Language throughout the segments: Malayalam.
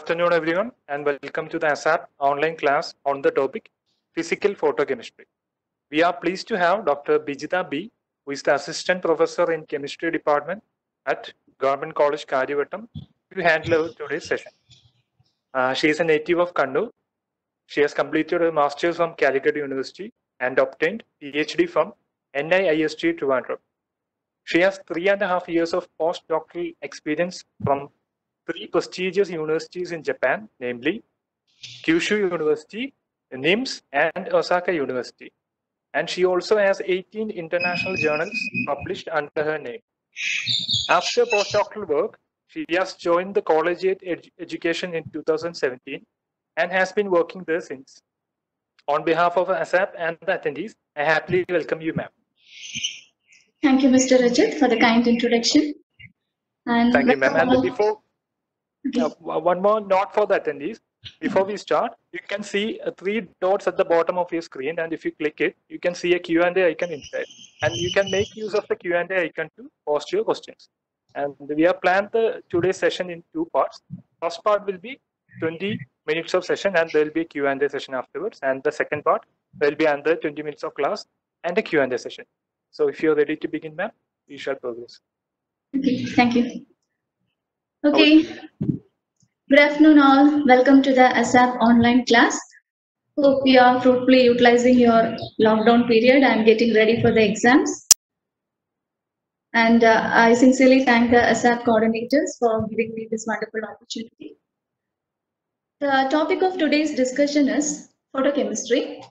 afternoon, everyone, and welcome to the ASAP online class on the topic Physical Photochemistry. We are pleased to have Dr. Bijita B., who is the Assistant Professor in Chemistry Department at Government College Karyavattam, to handle today's session. She is a native of Kannur. She has completed a Master's from Calicut University and obtained PhD from NIIST Trivandrum. She has 3.5 years of postdoctoral experience from 3 prestigious universities in Japan, namely Kyushu University, NIMS, and Osaka University. And she also has 18 international journals published under her name. After postdoctoral work, she has joined the collegiate education in 2017 and has been working there since. On behalf of ASAP and the attendees, I happily welcome you, ma'am. Thank you, Mr. Rajat, for the kind introduction. And thank you, ma'am. And before, one more note for the attendees. Before we start, you can see 3 dots at the bottom of your screen, and if you click it, you can see a Q&A icon inside, and you can make use of the Q&A icon to post your questions. And we have planned today's session in 2 parts. First part will be 20 minutes of session, and there will be a Q&A session afterwards. And the second part will be another 20 minutes of class and a Q&A session. So if you're ready to begin, ma'am, we shall progress. Okay, thank you. Okay. Good afternoon, all. Welcome to the ASAP online class. Hope you are fruitfully utilizing your lockdown period and getting ready for the exams. And I sincerely thank the ASAP coordinators for giving me this wonderful opportunity. The topic of today's discussion is photochemistry.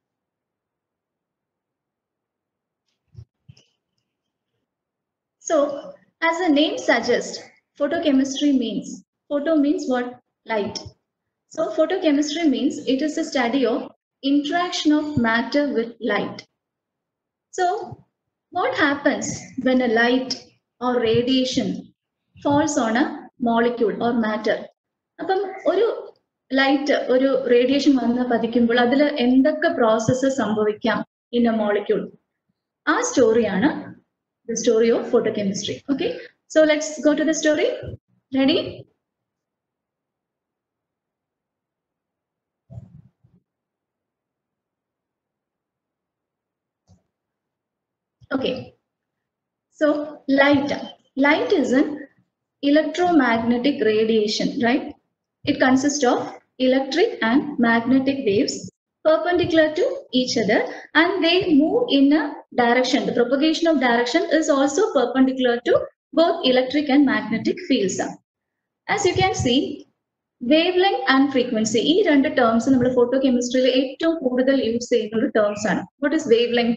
So, as the name suggests, photochemistry means, photo means what? Light. So, photochemistry means it is a study of interaction of matter with light. So, what happens when a light or radiation falls on a molecule or matter? Appam oru light, oru radiation vanna padikkumbol adile endokke processes sambhavikkam in a molecule. Our story aanu the story of photochemistry. Okay, so let's go to the story. Ready? Okay, so light is an electromagnetic radiation, right? It consists of electric and magnetic waves perpendicular to each other, and they move in a direction. The propagation of direction is also perpendicular to both electric and magnetic fields. As you can see, wavelength and frequency, these two terms in photochemistry use terms. What is wavelength?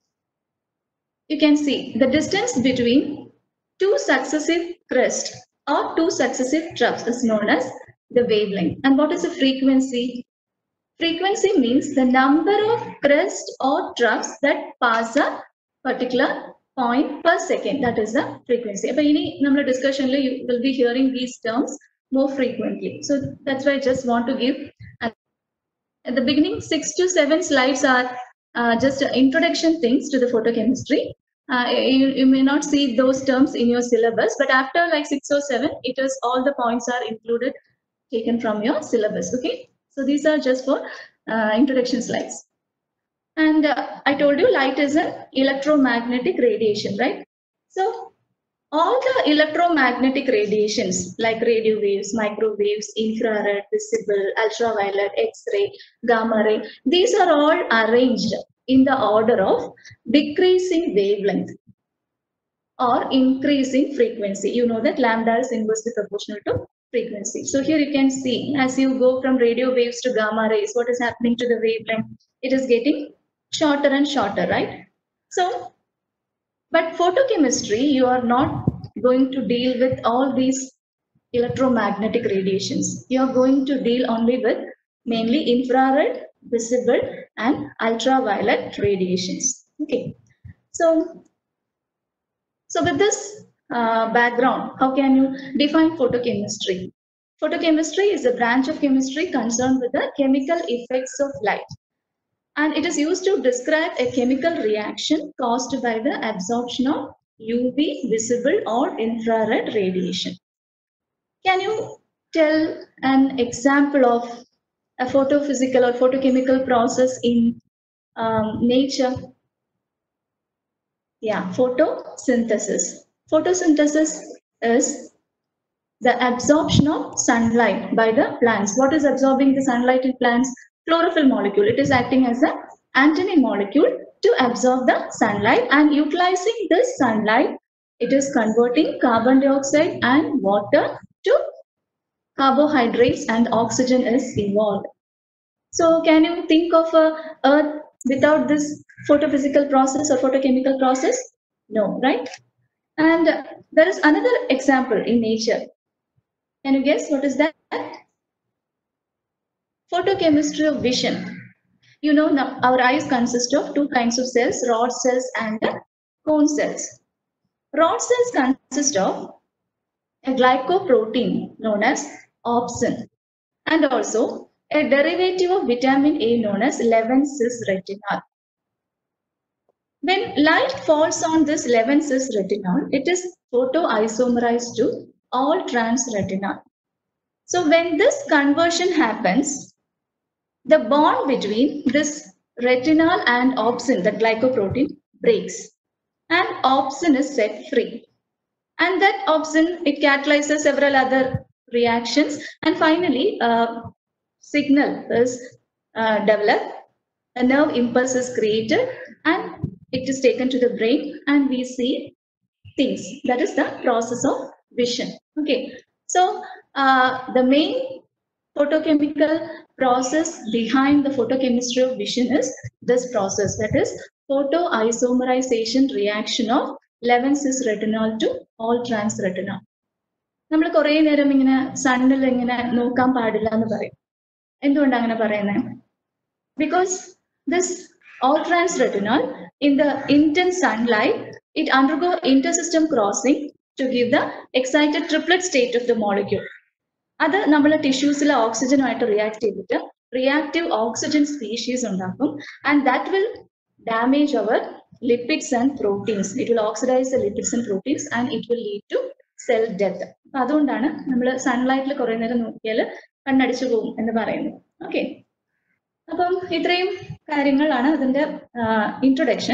You can see the distance between 2 successive crests or 2 successive troughs is known as the wavelength. And what is the frequency? Frequency means the number of crests or troughs that pass a particular point per second. That is the frequency. But in our discussion, you will be hearing these terms more frequently. So that's why I just want to give. At the beginning, 6 to 7 slides are just introduction things to the photochemistry. You may not see those terms in your syllabus, but after like 6 or 7, it is all the points are included, taken from your syllabus. Okay, so these are just for introduction slides. And I told you light is an electromagnetic radiation, right? So all the electromagnetic radiations like radio waves, microwaves, infrared, visible, ultraviolet, X-ray, gamma ray, these are all arranged in the order of decreasing wavelength or increasing frequency. You know that lambda is inversely proportional to frequency. So here you can see as you go from radio waves to gamma rays, what is happening to the wavelength? It is getting shorter and shorter, right? So, but photochemistry, you are not going to deal with all these electromagnetic radiations. You are going to deal only with mainly infrared, visible, and ultraviolet radiations. Okay, so with this background, how can you define photochemistry? Photochemistry is a branch of chemistry concerned with the chemical effects of light. And it is used to describe a chemical reaction caused by the absorption of UV, visible or infrared radiation. Can you tell an example of a photophysical or photochemical process in nature? Yeah, photosynthesis. Photosynthesis is the absorption of sunlight by the plants. What is absorbing the sunlight in plants? Chlorophyll molecule. It is acting as an antennae molecule to absorb the sunlight, and utilizing this sunlight, it is converting carbon dioxide and water to carbohydrates, and oxygen is evolved. So can you think of a Earth without this photophysical process or photochemical process? No, right? And there is another example in nature. Can you guess what is that? Photochemistry of vision. You know, now our eyes consist of two kinds of cells, rod cells and cone cells. Rod cells consist of a glycoprotein known as opsin, and also a derivative of vitamin A known as 11-cis-retinal. When light falls on this 11-cis-retinal, it is photoisomerized to all-trans-retinal. So when this conversion happens, the bond between this retinal and opsin, the glycoprotein, breaks, and opsin is set free. And that opsin, it catalyzes several other reactions, and finally a signal is developed, a nerve impulse is created, and it is taken to the brain, and we see things. That is the process of vision. Okay, so the main photochemical process behind the photochemistry of vision is this process, that is photoisomerization reaction of 11-cis-retinal to all-trans-retinal. നമ്മൾ കുറേ നേരം ഇങ്ങനെ സണ്ണിൽ ഇങ്ങനെ നോക്കാൻ പാടില്ല എന്ന് പറയും. എന്തുകൊണ്ടാണ് അങ്ങനെ പറയുന്നത്? Because this all-trans-retinal, in the intense sunlight, it undergo intersystem crossing to give the excited triplet state of the molecule. അത് നമ്മളെ ടിഷ്യൂസിലെ ഓക്സിജനുമായിട്ട് റിയാക്ട് ചെയ്തിട്ട് റിയാക്റ്റീവ് ഓക്സിജൻ സ്പീഷീസ് ഉണ്ടാക്കും, and that will damage our lipids and proteins. It will oxidise the lipids and proteins and it will lead to cell death. അപ്പൊ അതുകൊണ്ടാണ് നമ്മൾ സൺലൈറ്റിൽ കുറെ നേരം നോക്കിയാൽ കണ്ണടിച്ചു പോകും എന്ന് പറയുന്നത്. ഓക്കെ, അപ്പം ഇത്രയും കാര്യങ്ങളാണ് അതിന്റെ ഇൻട്രൊഡക്ഷൻ.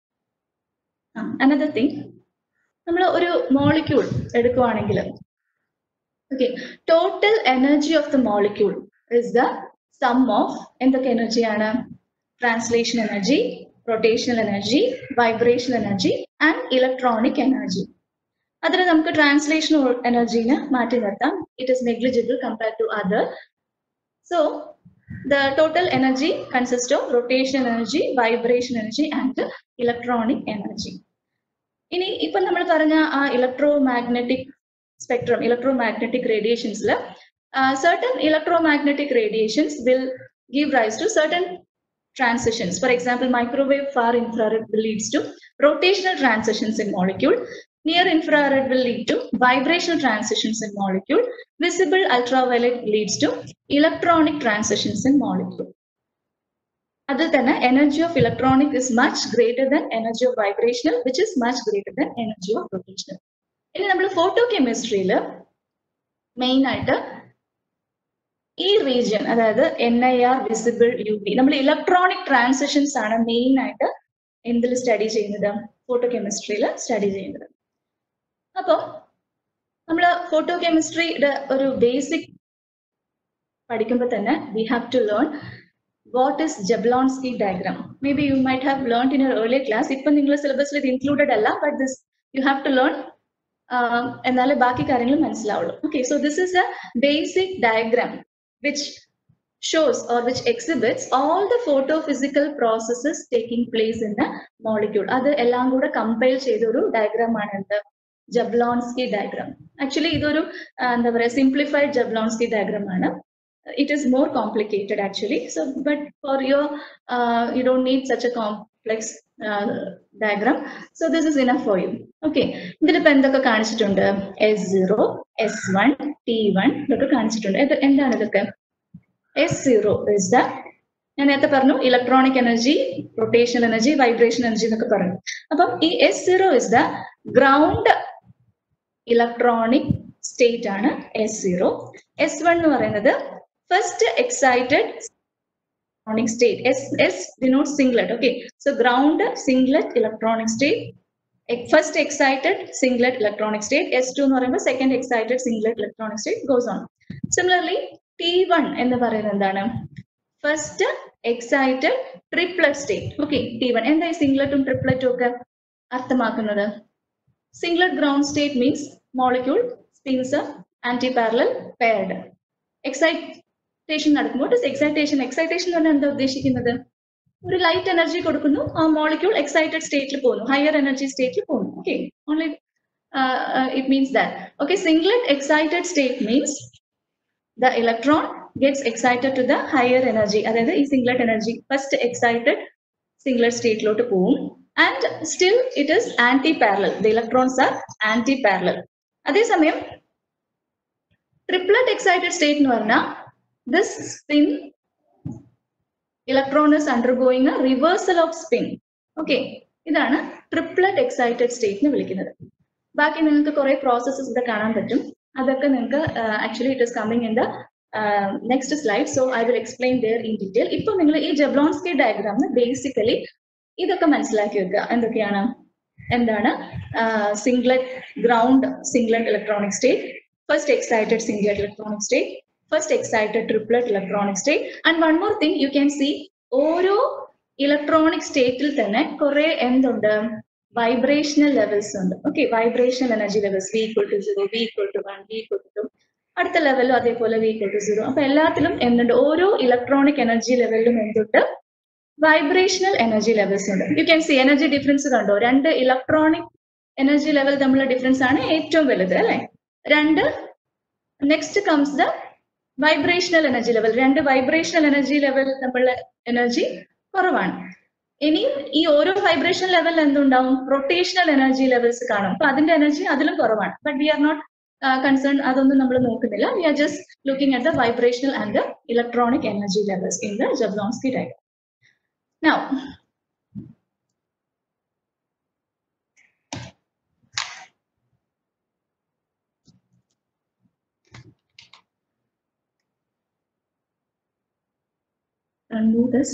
അനദർ തിങ്, നമ്മൾ ഒരു മോളിക്യൂൾ എടുക്കുവാണെങ്കിൽ, okay, total energy of the molecule is the sum of എന്തൊക്കെ എനർജിയാണ്? Translation energy, rotational energy, vibrational energy and electronic energy. അതിൽ നമുക്ക് ട്രാൻസ്ലേഷൻ എനർജീനെ മാറ്റി നിർത്താം. It is negligible compared to other. So the total energy consists of rotational energy, vibration energy and electronic energy. ഇനി ഇപ്പം നമ്മൾ പറഞ്ഞ ആ electromagnetic spectrum, electromagnetic radiations, certain electromagnetic radiations will give rise to certain transitions. For example, microwave far infrared will leads to rotational transitions in molecule. Near infrared will lead to vibrational transitions in molecule. Visible ultraviolet leads to electronic transitions in molecule. Other than energy of electronic is much greater than energy of vibrational, which is much greater than energy of rotational. ഇനി നമ്മൾ ഫോട്ടോകെമിസ്ട്രിയിൽ മെയിൻ ആയിട്ട് ഈ റീജിയൻ, അതായത് NIR, വിസിബിൾ, UV, നമ്മൾ ഇലക്ട്രോണിക് ട്രാൻസിഷൻസ് ആണ് മെയിൻ ആയിട്ട് എന്തിൽ സ്റ്റഡി ചെയ്യുന്നത്? ഫോട്ടോകെമിസ്ട്രിയിൽ സ്റ്റഡി ചെയ്യുന്നത്. അപ്പോൾ നമ്മൾ ഫോട്ടോകെമിസ്ട്രിയുടെ ഒരു ബേസിക് പഠിക്കുമ്പോൾ തന്നെ we have to learn what is Jablonski diagram. Maybe you might have learn in your earlier class. ഇപ്പം നിങ്ങളുടെ സിലബസിൽ ഇത് ഇൻക്ലൂഡഡ് അല്ല, but this you have to learn. എന്നാലേ ബാക്കി കാര്യങ്ങൾ മനസ്സിലാവുള്ളൂ. Okay, so this is a basic diagram which shows or which exhibits all the photophysical processes taking place in the molecule. അത് എല്ലാം കൂടെ കമ്പൈൽ ചെയ്ത ഒരു ഡയഗ്രാം ആണ് എന്ത്? Jablonski diagram. ആക്ച്വലി ഇതൊരു എന്താ പറയുക, സിംപ്ലിഫൈഡ് ജബ്ലോൺസ്കി ഡയഗ്രാം ആണ്. It is more complicated actually. So, but for your, you don't need such a complex diagram. So this is enough for you. Okay. ഇതിൽ ഇപ്പൊ എന്തൊക്കെ കാണിച്ചിട്ടുണ്ട്? S0, S1, T1 ഇതൊക്കെ കാണിച്ചിട്ടുണ്ട്. എന്താണ് ഇതൊക്കെ? S0 is the, ഞാൻ നേരത്തെ പറഞ്ഞു, electronic energy, rotational energy, vibration energy എന്നൊക്കെ പറഞ്ഞു. അപ്പം ഈ S0 is the ground electronic state ആണ് S0. S1 എന്ന് പറയുന്നത് first excited electronic state. S denotes singlet. Okay, so ground singlet electronic state. First excited singlet electronic state. S2 എന്ന് പറയുമ്പോൾ second excited singlet electronic state goes on. Similarly, T1 എന്ന് പറയുന്നത് എന്താണ്? First excited triplet state. Okay, T1. എന്താ ഈ സിംഗ്ലറ്റും ട്രിപ്ലറ്റും ഒക്കെ അർത്ഥമാക്കുന്നത്? Singlet ground state means molecule spins anti-parallel paired. Excitation നടക്കുമ്പോൾ എക്സൈറ്റേഷൻ എന്ന് പറഞ്ഞാൽ എന്താ ഉദ്ദേശിക്കുന്നത്? ഒരു ലൈറ്റ് എനർജി കൊടുക്കുന്നു, ആ മോളിക്യൂൾ എക്സൈറ്റഡ് സ്റ്റേറ്റിൽ പോകുന്നു, ഹയർ എനർജി സ്റ്റേറ്റിൽ പോകുന്നു. Okay, only it means that. Okay, singlet excited state means the electron gets excited to the higher energy. അതായത് ഈ singlet energy first excited singlet സ്റ്റേറ്റിലോട്ട് പോകും. And still it is anti parallel. The electrons are anti parallel. അതേസമയം ട്രിപ്ലറ്റ് എക്സൈറ്റഡ് സ്റ്റേറ്റ് എന്ന് പറഞ്ഞാൽ this spin electron is undergoing a reversal of spin. Okay, ഇതാണ് ട്രിപ്ലറ്റ് എക്സൈറ്റഡ് സ്റ്റേറ്റ് എന്ന് വിളിക്കുന്നത്. ബാക്കി നിങ്ങൾക്ക് കുറെ പ്രോസസ്സസ് ഇവിടെ കാണാൻ പറ്റും. അതൊക്കെ നിങ്ങൾക്ക് actually it is coming in the next slide. So I will explain there in detail. ഇപ്പൊ നിങ്ങൾ ഈ ജബ്ലോൺസ്കി ഡയഗ്രാമിന് ബേസിക്കലി ഇതൊക്കെ മനസ്സിലാക്കി വെക്കുക. എന്തൊക്കെയാണ്? എന്താണ് singlet ground singlet electronic state, first excited singlet electronic state, first excited triplet electronic state, and one more thing you can see, ഓരോ ഇലക്ട്രോണിക് സ്റ്റേറ്റിൽ തന്നെ കുറെ എന്തുണ്ട്? വൈബ്രേഷണൽ ലെവൽസ് ഉണ്ട്. Okay, vibrational energy levels V equal to 0, V equal to 1, V equal to 2, അടുത്ത ലെവലും അതേപോലെ V equal to 0. അപ്പൊ എല്ലാത്തിലും എന്തുണ്ട്? ഓരോ ഇലക്ട്രോണിക് എനർജി ലെവലിലും എന്തുണ്ട്? വൈബ്രേഷണൽ എനർജി ലെവൽസ് ഉണ്ട്. You can see energy difference കണ്ടോ? രണ്ട് ഇലക്ട്രോണിക് എനർജി ലെവൽ തമ്മിലുള്ള ഡിഫറൻസ് ആണ് ഏറ്റവും വലുത്, അല്ലെ? രണ്ട്. Next comes the vibrational energy level. രണ്ട് വൈബ്രേഷണൽ എനർജി ലെവൽ തമ്മിലുള്ള എനർജി കുറവാണ്. ഇനിയും ഈ ഓരോ വൈബ്രേഷൻ ലെവൽ എന്തുണ്ടാവും? റൊട്ടേഷണൽ എനർജി ലെവൽസ് കാണും. അപ്പൊ അതിന്റെ എനർജി അതിലും കുറവാണ്. But we are not concern, അതൊന്നും നമ്മൾ നോക്കുന്നില്ല. We are just looking at the vibrational and the electronic energy levels in the Jablonski diagram. Now undo this.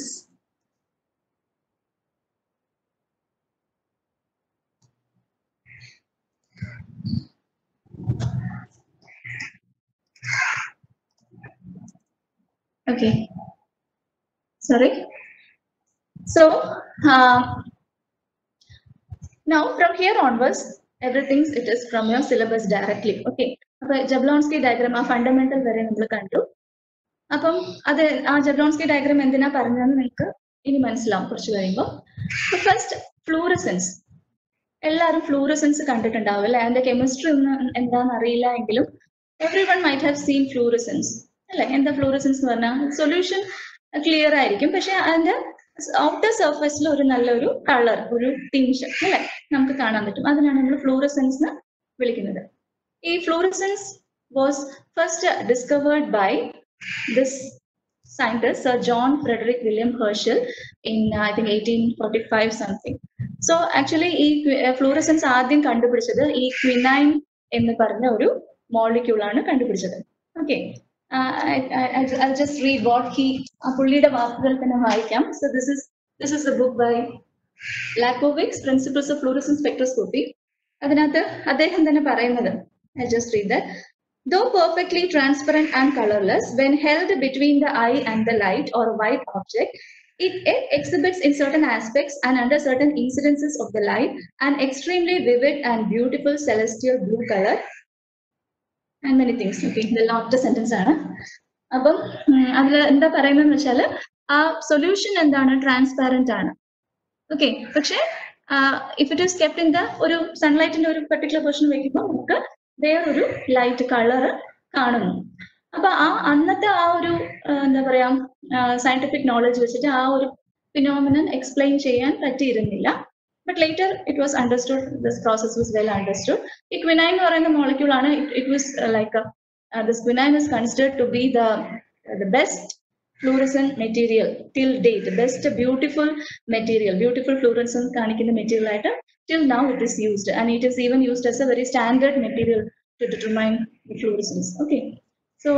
Okay, sorry. So now from here onwards everything it is from your syllabus directly. Okay, appo Jablonski diagram ആ ഫണ്ടമെന്റൽ വരെ നമ്മൾ കണ്ടു. അപ്പം അത് ആ ജബ്ലോൺസ്കി ഡയഗ്രാം എന്തിനാ പറഞ്ഞതെന്ന് നിങ്ങൾക്ക് ഇനി മനസ്സിലാവും കുറച്ച് കഴിയുമ്പോൾ. First fluorescence. എല്ലാവരും ഫ്ലൂറസെൻസ് കണ്ടിട്ടുണ്ടാവും അല്ലെ? അതിന്റെ കെമിസ്ട്രി ഒന്നും എന്താണെന്ന് അറിയില്ല എങ്കിലും everyone might have seen fluorescence അല്ലെ? എന്താ ഫ്ലൂറസെൻസ് എന്ന് പറഞ്ഞാൽ സൊല്യൂഷൻ ക്ലിയർ ആയിരിക്കും, പക്ഷെ അതിന്റെ ഔട്ടർ സർഫേസിൽ ഒരു നല്ലൊരു കളർ, ഒരു ടിഞ്ച് അല്ലെ നമുക്ക് കാണാൻ പറ്റും. അതിനാണ് നമ്മൾ ഫ്ലൂറസെൻസ് എന്ന് വിളിക്കുന്നത്. ഈ fluorescence was first discovered by this scientist Sir John Frederick William Herschel in I think 1845 something. So actually ഈ ഫ്ലൂറസെൻസ് ആദ്യം കണ്ടുപിടിച്ചത് ഈ ക്വിനൈൻ എന്ന് പറഞ്ഞ ഒരു മോളിക്യൂൾ ആണ് കണ്ടുപിടിച്ചത്. Okay, I'll just read what he പുള്ളിയുടെ വാക്കുകൾ തന്നെ വായിക്കാം. So this is a book by Lakovics, Principles of Fluorescence Spectroscopy. അതിനകത്ത് അദ്ദേഹം തന്നെ പറയുന്നത്, I'll just read that. Though perfectly transparent and colorless, when held between the eye and the light or a white object, it exhibits in certain aspects and under certain incidences of the light an extremely vivid and beautiful celestial blue color and many things. Okay, the last sentence ആണ്. അപ്പം അതിൽ എന്താ പറയുന്നതെന്ന് വെച്ചാൽ ആ സൊല്യൂഷൻ എന്താണ്? ട്രാൻസ്പാരന്റ് ആണ്. ഓക്കെ, പക്ഷെ if it is kept in the ഒരു സൺലൈറ്റിന്റെ ഒരു പെർട്ടിക്കുലർ പൊസിഷൻ വെക്കുമ്പോൾ നമുക്ക് വേറൊരു ലൈറ്റ് കളർ കാണുന്നു. അപ്പൊ ആ അന്നത്തെ ആ ഒരു എന്താ പറയാ സയന്റിഫിക് നോളജ് വെച്ചിട്ട് ആ ഒരു ഫിനോമിനൻ എക്സ്പ്ലെയിൻ ചെയ്യാൻ പറ്റിയിരുന്നില്ല. But later it was understood, this process was well understood. ഈ ക്വിനൈൻ എന്ന് പറയുന്ന മോളിക്യൂൾ ആണ്. It was like this quinine is considered to be the best fluorescent material till date, best beautiful material, beautiful fluorescence കാണിക്കുന്ന മെറ്റീരിയൽ ആയിട്ട് till now it is used, and it is even used as a very standard material to determine the fluorescence. Okay, so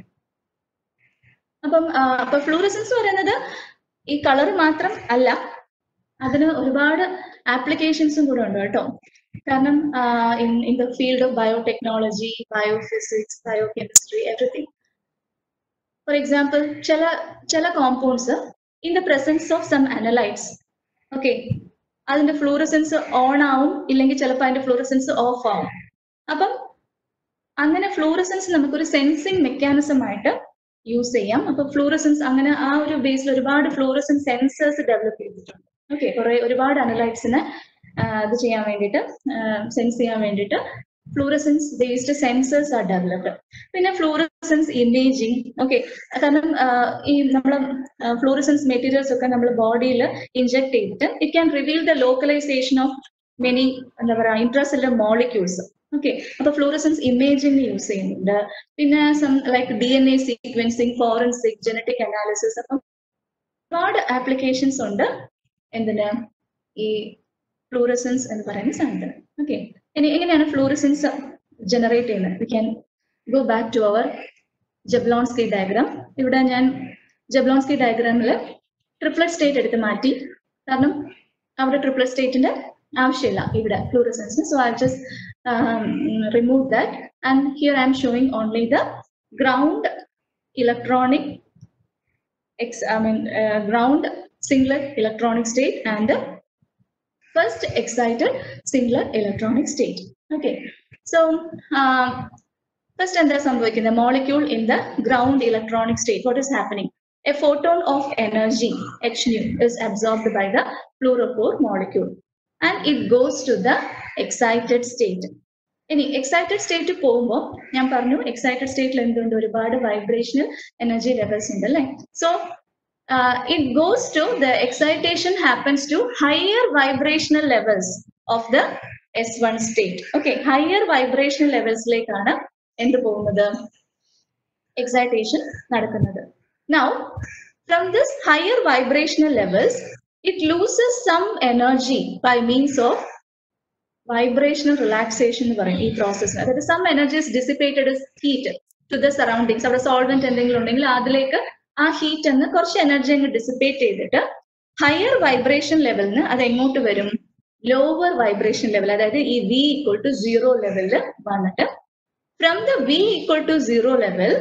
അപ്പൊ ഫ്ലൂറസൻസ് പറയുന്നത് ഈ കളർ മാത്രം അല്ല, അതിന് ഒരുപാട് ആപ്ലിക്കേഷൻസും കൂടെ ഉണ്ട് കേട്ടോ. കാരണം in the field of biotechnology, biophysics, biochemistry, everything. For example, ചില compounds in the presence of some analytes, okay, അതിന്റെ ഫ്ലൂറസൻസ് ഓൺ ആവും, ഇല്ലെങ്കിൽ ചിലപ്പോൾ അതിന്റെ ഫ്ലൂറസൻസ് ഓഫ് ആവും. അപ്പം അങ്ങനെ ഫ്ലൂറസൻസ് നമുക്കൊരു സെൻസിങ് മെക്കാനിസം ആയിട്ട് യൂസ് ചെയ്യാം. അപ്പൊ ഫ്ലൂറസൻസ് അങ്ങനെ ആ ഒരു ബേസിൽ ഒരുപാട് ഫ്ലൂറസൻസ് സെൻസേഴ്സ് ഡെവലപ്പ് ചെയ്തിട്ടുണ്ട്. ഓക്കെ, ഒരുപാട് അനലൈറ്റ്സിനെ ഇത് ചെയ്യാൻ വേണ്ടിയിട്ട്, സെൻസ് ചെയ്യാൻ വേണ്ടിയിട്ട് fluorescence based sensors are developed. പിന്നെ ഫ്ലൂറസൻസ് ഇമേജിങ്, ഓക്കെ, കാരണം ഈ നമ്മൾ ഫ്ലൂറസൻസ് മെറ്റീരിയൽസ് ഒക്കെ നമ്മൾ ബോഡിയിൽ ഇൻജെക്ട് ചെയ്തിട്ട് it can reveal the localisation of many എന്താ പറയുക ഇൻട്രാസെല്ലുലർ മോളിക്യൂൾസ്. ഓക്കെ, അപ്പൊ ഫ്ലൂറസൻസ് ഇമേജിംഗ് യൂസ് ചെയ്യുന്നുണ്ട്. പിന്നെ like DNA sequencing, forensic, genetic analysis, അപ്പം ഒരുപാട് ആപ്ലിക്കേഷൻസ് ഉണ്ട് എന്തിന്, ഈ ഫ്ലൂറസൻസ് എന്ന് പറയുന്ന സാധനത്തിന്. ഓക്കെ, ഇനി എങ്ങനെയാണ് ഫ്ലൂറസൻസ് ജനറേറ്റ് ചെയ്യുന്നത്? We can go back to our Jablonski diagram. ഇവിടെ ഞാൻ ജബ്ലോൺസ്കി ഡയഗ്രാമിൽ ട്രിപ്ലറ്റ് സ്റ്റേറ്റ് എടുത്ത് മാറ്റി, കാരണം അവിടെ ട്രിപ്ലറ്റ് സ്റ്റേറ്റിന്റെ ആവശ്യമില്ല ഇവിടെ ഫ്ലൂറസൻസിന്. So I just remove that, and here I am showing only the ground electronic ground singlet electronic state and the first excited singlet electronic state. Okay, so first and the molecule in the ground electronic state, what is happening? A photon of energy h nu is absorbed by the fluorophore molecule and it goes to the excited state. ഇനി എക്സൈറ്റഡ് സ്റ്റേറ്റ് പോകുമ്പോൾ ഞാൻ പറഞ്ഞു, എക്സൈറ്റഡ് സ്റ്റേറ്റിൽ എന്തുണ്ട്, ഒരുപാട് വൈബ്രേഷണൽ എനർജി ലെവൽസ് ഉണ്ട് അല്ലേ. So it goes to the excitation happens to higher vibrational levels of the S1 state. Okay, higher vibrational ലെവൽസിലേക്കാണ് എന്ത് പോകുന്നത്, എക്സൈറ്റേഷൻ നടക്കുന്നത്. Now from this higher vibrational levels it loses some energy by means of vibrational relaxation എന്ന് പറയും ഈ പ്രോസസ്സിന്. അതായത് some energy is dissipated as heat to the surroundings. അവിടെ സോൾവെന്റ് എന്തെങ്കിലും ഉണ്ടെങ്കിൽ അതിലേക്ക് ആ ഹീറ്റ് എന്ന് കുറച്ച് എനർജി അങ്ങ് ഡിസിപ്പേറ്റ് ചെയ്തിട്ട് ഹയർ വൈബ്രേഷൻ ലെവലിന് അത് എങ്ങോട്ട് വരും, ലോവർ വൈബ്രേഷൻ ലെവൽ, അതായത് ഈ V = 0 ലെവലിൽ വന്നിട്ട് from the V = 0 level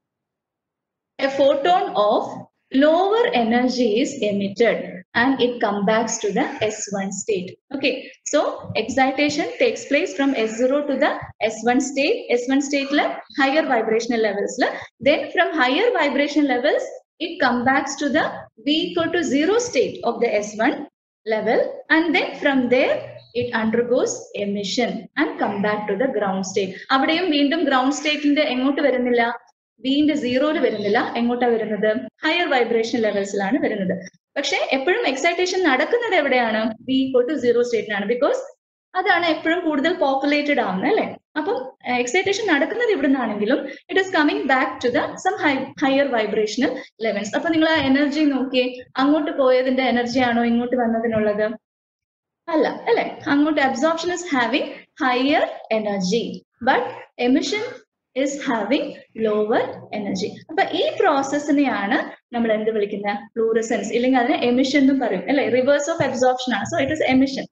a photon of lower energy is emitted and it comes back to the S1 state. Okay, so excitation takes place from S0 to the S1 state. S1 state la higher vibrational levels la, then from higher vibration levels it comes back to the V = 0 state of the S1 level, and then from there it undergoes emission and come back to the ground state. അവിടെയും വീണ്ടും ഗ്രൗണ്ട് സ്റ്റേറ്റിന്റെ എങ്ങോട്ട് വരുന്നില്ല, വീണ്ടും 0 വരുന്നില്ല, എങ്ങോട്ടാ വരുന്നത്, ഹയർ വൈബ്രേഷൻ ലെവൽസിലാണ് വരുന്നത്. പക്ഷെ എപ്പോഴും എക്സൈറ്റേഷൻ നടക്കുന്നത് എവിടെയാണ്, V = 0 സ്റ്റേറ്റിനാണ്, ബിക്കോസ് അതാണ് എപ്പോഴും കൂടുതൽ പോപ്പുലേറ്റഡ് ആവുന്നത് അല്ലെ. അപ്പം എക്സൈറ്റേഷൻ നടക്കുന്നത് ഇവിടെ നിന്നാണെങ്കിലും it is coming back to the some higher vibrational levels. അപ്പൊ നിങ്ങൾ ആ എനർജി നോക്കിയേ, അങ്ങോട്ട് പോയതിന്റെ എനർജി ആണോ ഇങ്ങോട്ട് വന്നതിനുള്ളത്, അല്ല അല്ലെ. അങ്ങോട്ട് absorption is having higher energy but emission is having lower energy. അപ്പൊ ഈ പ്രോസസ്സിനെയാണ് നമ്മൾ എന്ത് വിളിക്കുന്നത്, ഫ്ലൂറസൻസ്, ഇല്ലെങ്കിൽ അതിനെ എമിഷൻ എന്നും പറയും അല്ലെ. റിവേഴ്സ് ഓഫ് അബ്സോർപ്ഷൻ ആണ്, so it is emission.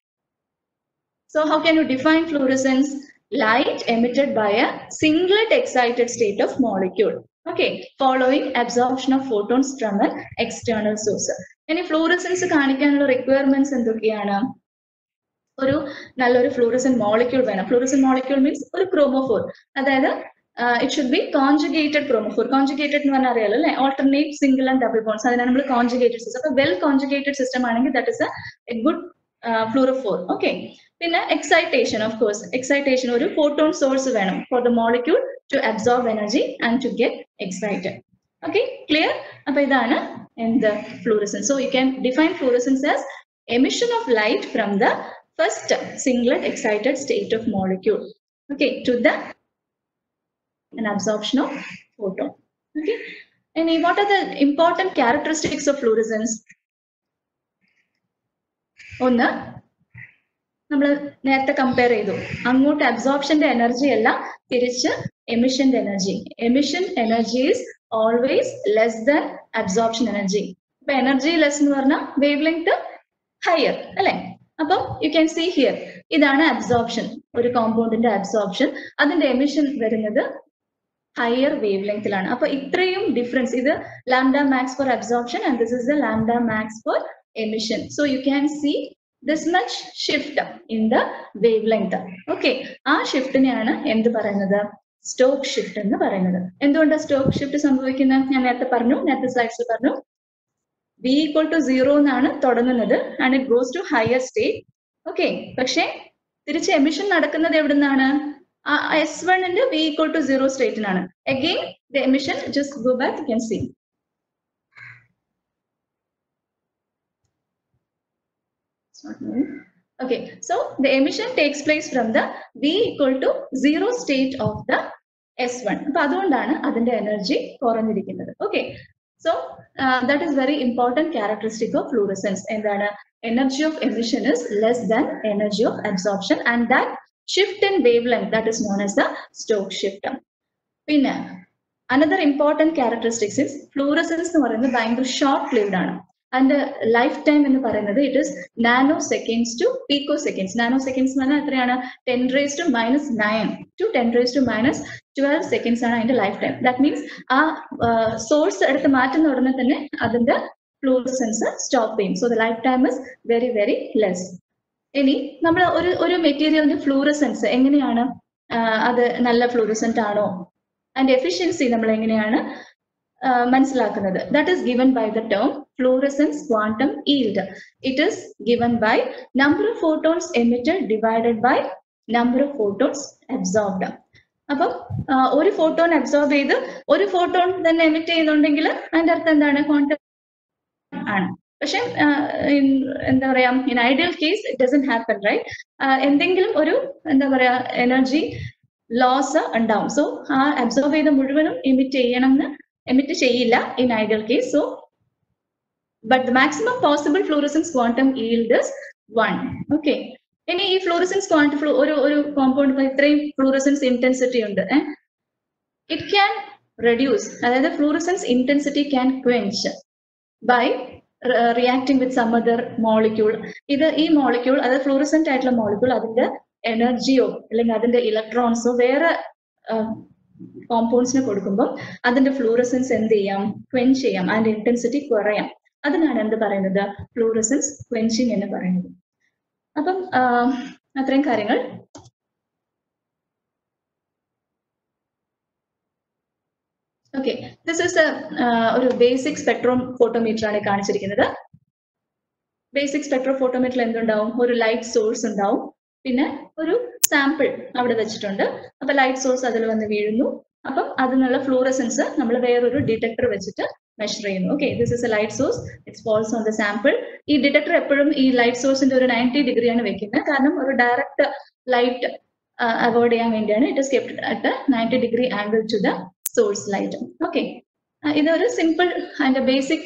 So how can you define fluorescence? Light emitted by a singlet excited state of molecule, okay, following absorption of photons from an external source. ഇനി ഫ്ലൂറസൻസ് കാണിക്കാനുള്ള റിക്വയർമെന്റ്സ് എന്തൊക്കെയാണ്, ഒരു നല്ലൊരു ഫ്ലൂറസെന്റ് മോളിക്യൂൾ വേണം. ഫ്ലൂറസെന്റ് മോളിക്യൂൾ മീൻസ് ഒരു ക്രോമോഫോർ, അതായത് it should be conjugated chromophore. Conjugated എന്ന് പറഞ്ഞാൽ അറിയാലോ അല്ലെ, alternate single and double bonds, അതിനാണ് നമ്മൾ കോൺജുഗേറ്റഡ് സിസ്റ്റം. അപ്പൊ വെൽ കോൺജുഗേറ്റഡ് സിസ്റ്റം ആണെങ്കിൽ that is a good fluorophore. Okay, പിന്നെ എക്സൈറ്റേഷൻ, ഓഫ് കോഴ്സ് എക്സൈറ്റേഷൻ, ഒരു ഫോട്ടോൺ സോഴ്സ് വേണം for the molecule to absorb energy and to get excited. Okay, clear? അപ്പൊ ഇതാണ് എന്ത് fluorescence. So you can define fluorescence as emission of light from the first singlet excited state of molecule, okay, to the an absorption of photon. Okay, and what are the important characteristics of fluorescence? ഒന്ന്, നമ്മൾ നേരത്തെ കമ്പയർ ചെയ്തു, അങ്ങോട്ട് അബ്സോർപ്ഷന്റെ എനർജി അല്ല, തിരിച്ച് emission energy. Emission energy is always less than absorption energy. But energy less എന്ന് പറഞ്ഞാൽ wavelength higher അല്ലേ? അപ്പം you can see here ഇതാണ് absorption, ഒരു കോമ്പൗണ്ടിന്റെ absorption. അതിന്റെ emission വരുന്നത് higher wavelength ലാണ്. അപ്പൊ ഇത്രയും ഡിഫറൻസ്, ഇത് lambda max for absorption and this is the lambda max for emission. So you can see this much shift in the wavelength. Okay, ആ ഷിഫ്റ്റിനെയാണ് എന്ത് പറയുന്നത്? സ്റ്റോക്ക് ഷിഫ്റ്റ് എന്ന് പറയുന്നത്. എന്തുകൊണ്ടാണ് സ്റ്റോക്ക് ഷിഫ്റ്റ് സംഭവിക്കുന്നത്? ഞാൻ നേരത്തെ പറഞ്ഞു, നേരത്തെ സ്ലൈഡ്സിൽ പറഞ്ഞു. V equal to 0 എന്നാണ് തുടങ്ങുന്നത് and it goes to higher state. Okay, പക്ഷേ തിരിച്ച് എമിഷൻ നടക്കുന്നത് എവിടെ നിന്നാണ്? S1 ന്റെ V equal to 0 സ്റ്റേറ്റിനാണ്. Again the emission, just go back, you can see. Okay, so the emission takes place from the V equal to 0 state of the S1. അപ്പൊ അതുകൊണ്ടാണ് അതിന്റെ എനർജി കുറഞ്ഞിരിക്കുന്നത്. Okay, so that is very important characteristic of fluorescence. എന്താണ്? Energy of emission is less than energy of absorption and that shift in wavelength, that is known as the Stokes shift. പിന്നെ another important characteristics is fluorescence എന്ന് പറയുന്നത് ഭയങ്കര ഷോർട്ട് lived ആണ്. And life time എന്ന് പറയുന്നത് it is nanoseconds to picoseconds. Nanoseconds എന്ന് പറഞ്ഞാൽ എത്രയാണ്? 10 raised to minus 9 to 10 raised to minus 12 seconds ആണ് അതിന്റെ ലൈഫ് ടൈം. ദാറ്റ് മീൻസ് ആ സോഴ്സ് എടുത്ത് മാറ്റുന്ന ഉടനെ തന്നെ അതിന്റെ ഫ്ലൂറസൻസ് സ്റ്റോപ്പ് ചെയ്യും. So the lifetime is very very less. ഇനി നമ്മൾ ഒരു മെറ്റീരിയലിന്റെ ഫ്ലൂറസൻസ് എങ്ങനെയാണ്, അത് നല്ല ഫ്ലൂറസെന്റ് ആണോ, അതിന്റെ എഫിഷ്യൻസി നമ്മൾ എങ്ങനെയാണ് മനസ്സിലാക്കുന്നത്? That is given by the term fluorescence quantum yield. It is given by number of photons emitted divided by number of photons absorbed. അപ്പം ഒരു ഫോട്ടോൺ അബ്സോർബ് ചെയ്ത് ഒരു ഫോട്ടോൺ തന്നെ എമിറ്റ് ചെയ്യുന്നുണ്ടെങ്കിൽ അതിന്റെ അർത്ഥം എന്താണ്? ക്വാണ്ടം ആണ്. പക്ഷെ എന്താ പറയാ, in ideal case it doesn't happen, right? എന്തെങ്കിലും ഒരു എന്താ പറയാ എനർജി ലോസ് ഉണ്ടാവും. സോ ആ അബ്സോർബ് ചെയ്ത മുഴുവനും എമിറ്റ് ചെയ്യില്ല in ideal case. So but the maximum possible fluorescence quantum yield is 1. Okay, ഇനി ഈ ഫ്ലൂറസൻസ് ക്വാണ്ടം ഒരു കോമ്പൗണ്ട് ഇത്രയും ഫ്ലൂറസൻസ് ഇന്റൻസിറ്റി ഉണ്ട്, it can reduce, അതായത് fluorescence intensity can quench by reacting with some other molecule. ഇത് ഈ മോളിക്യൂൾ, അതായത് ഫ്ലൂറസെന്റ് ആയിട്ടുള്ള മോളിക്യൂൾ അതിന്റെ എനർജിയോ അല്ലെങ്കിൽ അതിന്റെ ഇലക്ട്രോൺസോ വേറെ കോമ്പൗണ്ട്സിന് കൊടുക്കുമ്പോൾ അതിന്റെ ഫ്ലൂറസൻസ് എന്ത് ചെയ്യാം? ക്വെഞ്ച് ചെയ്യാം, അതിന്റെ ഇന്റൻസിറ്റി കുറയാം. അതിനാണ് എന്ത് പറയുന്നത്? ഫ്ലൂറസൻസ് ക്വെഞ്ചിങ് എന്ന് പറയുന്നത്. അപ്പം അത്രയും കാര്യങ്ങൾ. ഓക്കെ, ദിസ് ഇസ് ഒരു ബേസിക് സ്പെക്ട്രോം ഫോട്ടോമീറ്റർ ആണ് കാണിച്ചിരിക്കുന്നത്. ബേസിക് സ്പെക്ട്രോ ഫോട്ടോമീറ്ററിൽ എന്തുണ്ടാവും? ഒരു ലൈറ്റ് സോഴ്സ് ഉണ്ടാവും, പിന്നെ ഒരു സാമ്പിൾ അവിടെ വെച്ചിട്ടുണ്ട്. അപ്പൊ ലൈറ്റ് സോഴ്സ് അതിൽ വന്ന് വീഴുന്നു. അപ്പം അതിനുള്ള ഫ്ലൂറസൻസ് നമ്മൾ വേറൊരു ഡിറ്റക്ടർ വെച്ചിട്ട് മെഷർ ചെയ്യുന്നു. Okay, this is a light source, it's falls on the sample. ഈ ഡിറ്റക്ടർ എപ്പോഴും ഈ ലൈറ്റ് സോഴ്സിന്റെ ഒരു 90 ഡിഗ്രിയാണ് വെക്കുന്നത്, കാരണം ഒരു ഡയറക്റ്റ് ലൈറ്റ് അവോയ്ഡ് ചെയ്യാൻ വേണ്ടിയാണ്. It is kept at 90 degree angle to the source light. Okay, ഇതൊരു സിമ്പിൾ അതിന്റെ ബേസിക്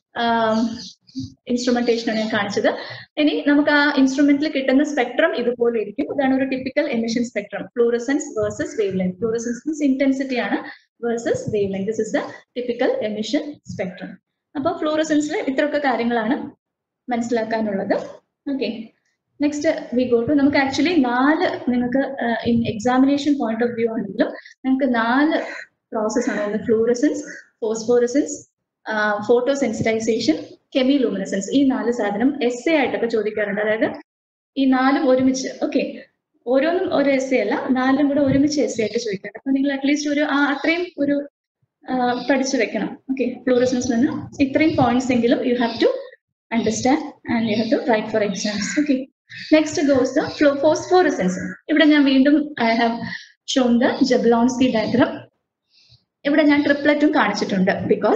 ഇൻസ്ട്രുമെന്റേഷൻ ആണ് ഞാൻ കാണിച്ചത്. ഇനി നമുക്ക് ആ ഇൻസ്ട്രുമെന്റിൽ കിട്ടുന്ന സ്പെക്ട്രം ഇതുപോലെ ഇരിക്കും. ഇതാണ് ഒരു typical emission spectrum, fluorescence versus wavelength. Fluorescence means intensity ആണ്, versus wavelength. This is the typical emission spectrum. അപ്പൊ ഫ്ലൂറസൻസിൽ ഇത്രയൊക്കെ കാര്യങ്ങളാണ് മനസ്സിലാക്കാനുള്ളത്. Okay, next we go to, നമുക്ക് ആക്ച്വലി 4, നിങ്ങൾക്ക് in examination point of view ആണെങ്കിലും നമുക്ക് 4 പ്രോസസ് ആണ്. ഒന്ന് ഫ്ലൂറസൻസ്, ഫോസ്ഫോറസൻസ്, ഫോട്ടോസെൻസിറ്റൈസേഷൻ, കെമിലൂമിനസൻസ്. ഈ 4 സാധനം എസ് എ ആയിട്ടൊക്കെ ചോദിക്കാറുണ്ട്. അതായത് ഈ 4 ഒരുമിച്ച്, ഓക്കെ, ഓരോന്നും ഒരു എസ് എ അല്ല, 4ഉം കൂടെ ഒരുമിച്ച് എസ് എ ആയിട്ട് ചോദിക്കാറുണ്ട്. അപ്പൊ നിങ്ങൾ അറ്റ്ലീസ്റ്റ് ഒരു അത്രയും ഒരു പഠിച്ചു വെക്കണം. ഓക്കെ, ഫ്ലൂറസൻസ് നിന്ന് ഇത്രയും പോയിന്റ്സ് എങ്കിലും you have to understand and you have to write for exams. Okay, next goes the phosphorescence. ഇവിടെ ഞാൻ വീണ്ടും I have shown the Jablonski diagram. ഇവിടെ ഞാൻ ട്രിപ്ലറ്റും കാണിച്ചിട്ടുണ്ട്. ബിക്കോസ്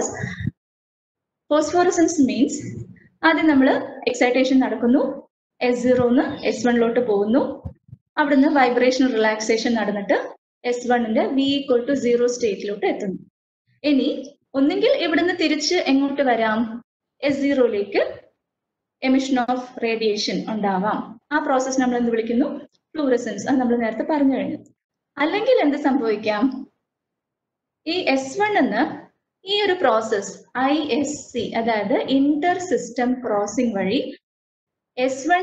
ഫോസ്ഫോറസൻസ് മീൻസ് ആദ്യം നമ്മൾ എക്സൈറ്റേഷൻ നടക്കുന്നു, S0 S1 പോകുന്നു, അവിടുന്ന് വൈബ്രേഷൻ റിലാക്സേഷൻ നടന്നിട്ട് S1 V equal to 0 സ്റ്റേറ്റിലോട്ട് എത്തുന്നു. ഇനി ഒന്നെങ്കിൽ ഇവിടുന്ന് തിരിച്ച് എങ്ങോട്ട് വരാം? S0 എമിഷൻ ഓഫ് റേഡിയേഷൻ ഉണ്ടാവാം. ആ പ്രോസസ് നമ്മൾ എന്ത് വിളിക്കുന്നു? ഫ്ലൂറസൻസ്. അത് നമ്മൾ നേരത്തെ പറഞ്ഞു കഴിഞ്ഞു. അല്ലെങ്കിൽ എന്ത് സംഭവിക്കാം? ഈ S1 എന്ന് ഈ ഒരു പ്രോസസ് ISC അതായത് ഇന്റർ സിസ്റ്റം ക്രോസിംഗ് വഴി S1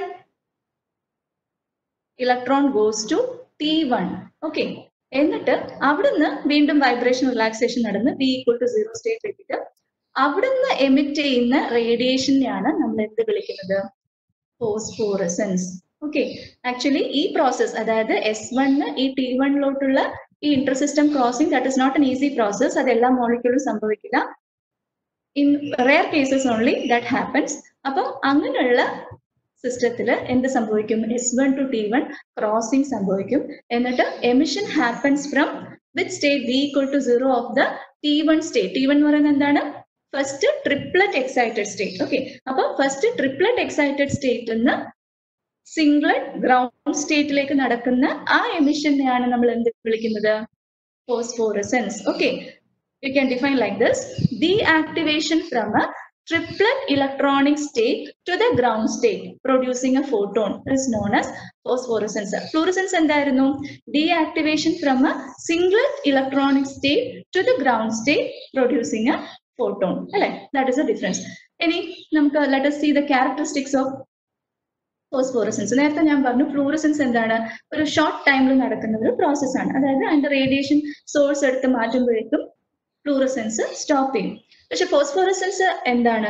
electron goes to T1. Okay, എന്നിട്ട് അവിടുന്ന് വീണ്ടും വൈബ്രേഷൻ റിലാക്സേഷൻ നടന്ന് V equal to 0 സ്റ്റേറ്റ് എത്തിയിട്ട് അവിടുന്ന് എമിറ്റ് ചെയ്യുന്ന റേഡിയേഷനെയാണ് നമ്മൾ എന്ത് വിളിക്കുന്നത്? ഫോസ്ഫോറസൻസ്. ഓക്കെ, ആക്ച്വലി ഈ പ്രോസസ് അതായത് S1 ഈ T1ലോട്ടുള്ള ഈ intersystem crossing that is not an easy process. അത് എല്ലാ മോളിക്യൂളും സംഭവിക്കില്ല. In rare cases only that happens. അപ്പം അങ്ങനെയുള്ള സിസ്റ്റത്തിൽ എന്ത് സംഭവിക്കും? S1 to T1 ക്രോസിംഗ് സംഭവിക്കും. എന്നിട്ട് emission happens from which state? V equal to 0 of the T1 state. T1 എന്ന് പറയുന്നത് എന്താണ്? First triplet excited state. Okay, അപ്പൊ ഫസ്റ്റ് ട്രിപ്ലറ്റ് എക്സൈറ്റഡ് സ്റ്റേറ്റിൽ നിന്ന് സിംഗ്ലറ്റ് ഗ്രൗണ്ട് സ്റ്റേറ്റിലേക്ക് നടക്കുന്ന ആ എമിഷനെയാണ് നമ്മൾ എന്ത് വിളിക്കുന്നത്? Phosphorescence. Okay, you can define like this: deactivation from a triplet electronic state to the ground state producing a photon is known as phosphorescence. Fluorescence എന്തായിരുന്നു? Deactivation from a singlet electronic state to the ground state producing a photon. അല്ലേ? That is the difference. ഇനി നമുക്ക് let us see the characteristics of phosphorescence. നേരത്തെ ഞാൻ പറഞ്ഞു ഫ്ലൂറസൻസ് എന്താണ്? ഒരു ഷോർട്ട് ടൈമിൽ നടക്കുന്ന ഒരു പ്രോസസ് ആണ്. അതായത് അതിന്റെ റേഡിയേഷൻ സോഴ്സ് എടുത്ത് മാറ്റുമ്പോഴേക്കും ഫ്ലൂറസൻസ് സ്റ്റോപ്പ് ചെയ്യും. പക്ഷെ ഫോസ്ഫോറസൻസ് എന്താണ്?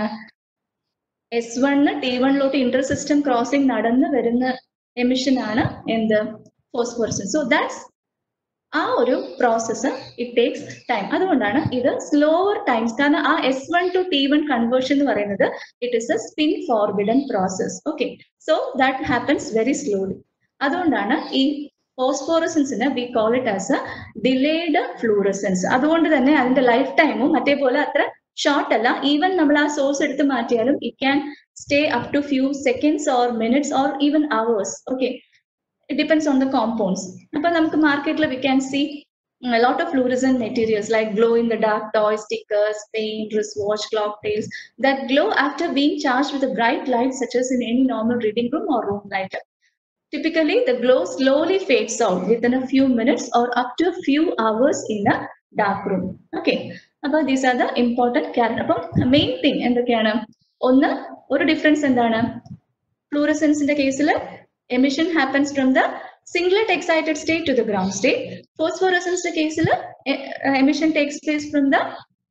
S1 T1ലോട്ട് ഇന്റർ സിസ്റ്റം ക്രോസിംഗ് നടന്ന് വരുന്ന എമിഷൻ ആണ് എന്ത്? ഫോസ്ഫോറസൻസ്. സോ ദാറ്റ്സ് ആ ഒരു പ്രോസസ്സ് ഇറ്റ് ടേക്സ് ടൈം. അതുകൊണ്ടാണ് ഇത് സ്ലോവർ ടൈംസ്. കാരണം ആ S1 to T1 കൺവേർഷൻ എന്ന് പറയുന്നത് it is a spin forbidden process. Okay, so that happens very slowly. അതുകൊണ്ടാണ് ഈ ഫോസ്ഫോറസൻസിന് we call it as a delayed fluorescence. അതുകൊണ്ട് തന്നെ അതിന്റെ ലൈഫ് ടൈമും മറ്റേ പോലെ അത്ര ഷോർട്ട് അല്ല. ഈവൻ നമ്മൾ ആ സോഴ്സ് എടുത്ത് മാറ്റിയാലും it can stay up to few seconds or minutes or even hours. Okay, it depends on the compounds. Appo namukku market la we can see a lot of fluorescent materials like glow in the dark toy stickers, paint, wristwatch, clock tails that glow after being charged with a bright light such as in any normal reading room or room light. Typically the glow slowly fades out within a few minutes or up to a few hours in a dark room. Okay, appo these are the important appo main thing endokayana? One oru difference endana? Fluorescence in the case la emission happens from the singlet excited state to the ground state. Phosphorescence the case emission takes place from the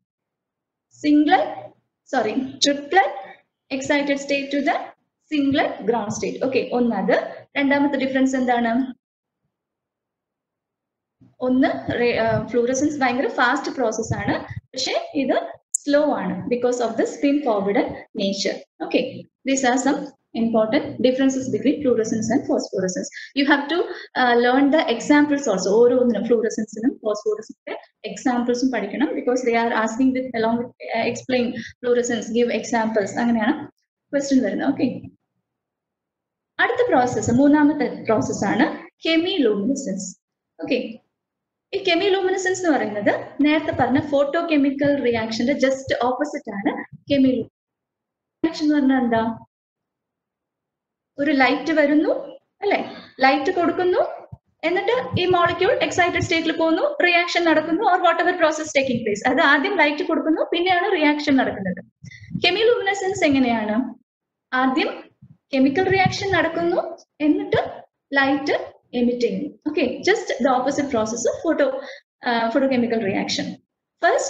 triplet excited state to the singlet ground state. Okay, another രണ്ടാമത്തെ ഡിഫറൻസ് എന്താണ്? ഒന്ന് ഫ്ലൂറസൻസ് ഭയങ്കര ഫാസ്റ്റ് പ്രോസസ് ആണ്, പക്ഷെ ഇത് സ്ലോ ആണ് because of the spin forbidden nature. Okay, these are some important differences between fluorescence and phosphorescence. You have to learn the examples also. ഓരോന്നിനും ഫ്ലൂറസൻസിനും ഫോസ്ഫോറസൻസിന്റെ എക്സാമ്പിൾസും പഠിക്കണം, because they are asking with along with explain fluorescence, give examples. അങ്ങനെയാണ് ക്വസ്റ്റ്യൻ വരുന്നത്. ഓക്കെ, അടുത്ത പ്രോസസ്സ് മൂന്നാമത്തെ പ്രോസസ് ആണ് കെമിലൂമിനസൻസ്. ഓക്കെ, ഈ കെമിലൂമിനസൻസ് എന്ന് പറയുന്നത് നേരത്തെ പറഞ്ഞ ഫോട്ടോ കെമിക്കൽ റിയാക്ഷന്റെ ജസ്റ്റ് ഓപ്പോസിറ്റ് ആണ് കെമിലൂമിനസൻസ് റിയാക്ഷൻ എന്ന് പറഞ്ഞാൽ എന്താ? ഒരു ലൈറ്റ് വരുന്നു അല്ലെ, ലൈറ്റ് കൊടുക്കുന്നു, എന്നിട്ട് ഈ മോളിക്യൂൾ എക്സൈറ്റഡ് സ്റ്റേറ്റിൽ പോകുന്നു, റിയാക്ഷൻ നടക്കുന്നു, or whatever process taking place. അത് ആദ്യം ലൈറ്റ് കൊടുക്കുന്നു, പിന്നെയാണ് റിയാക്ഷൻ നടക്കുന്നത്. കെമിലൂമിനസൻസ് എങ്ങനെയാണ്? ആദ്യം കെമിക്കൽ റിയാക്ഷൻ നടക്കുന്നു, എന്നിട്ട് ലൈറ്റ് എമിറ്റ് ചെയ്യുന്നു. Okay, just the opposite process of photochemical reaction. First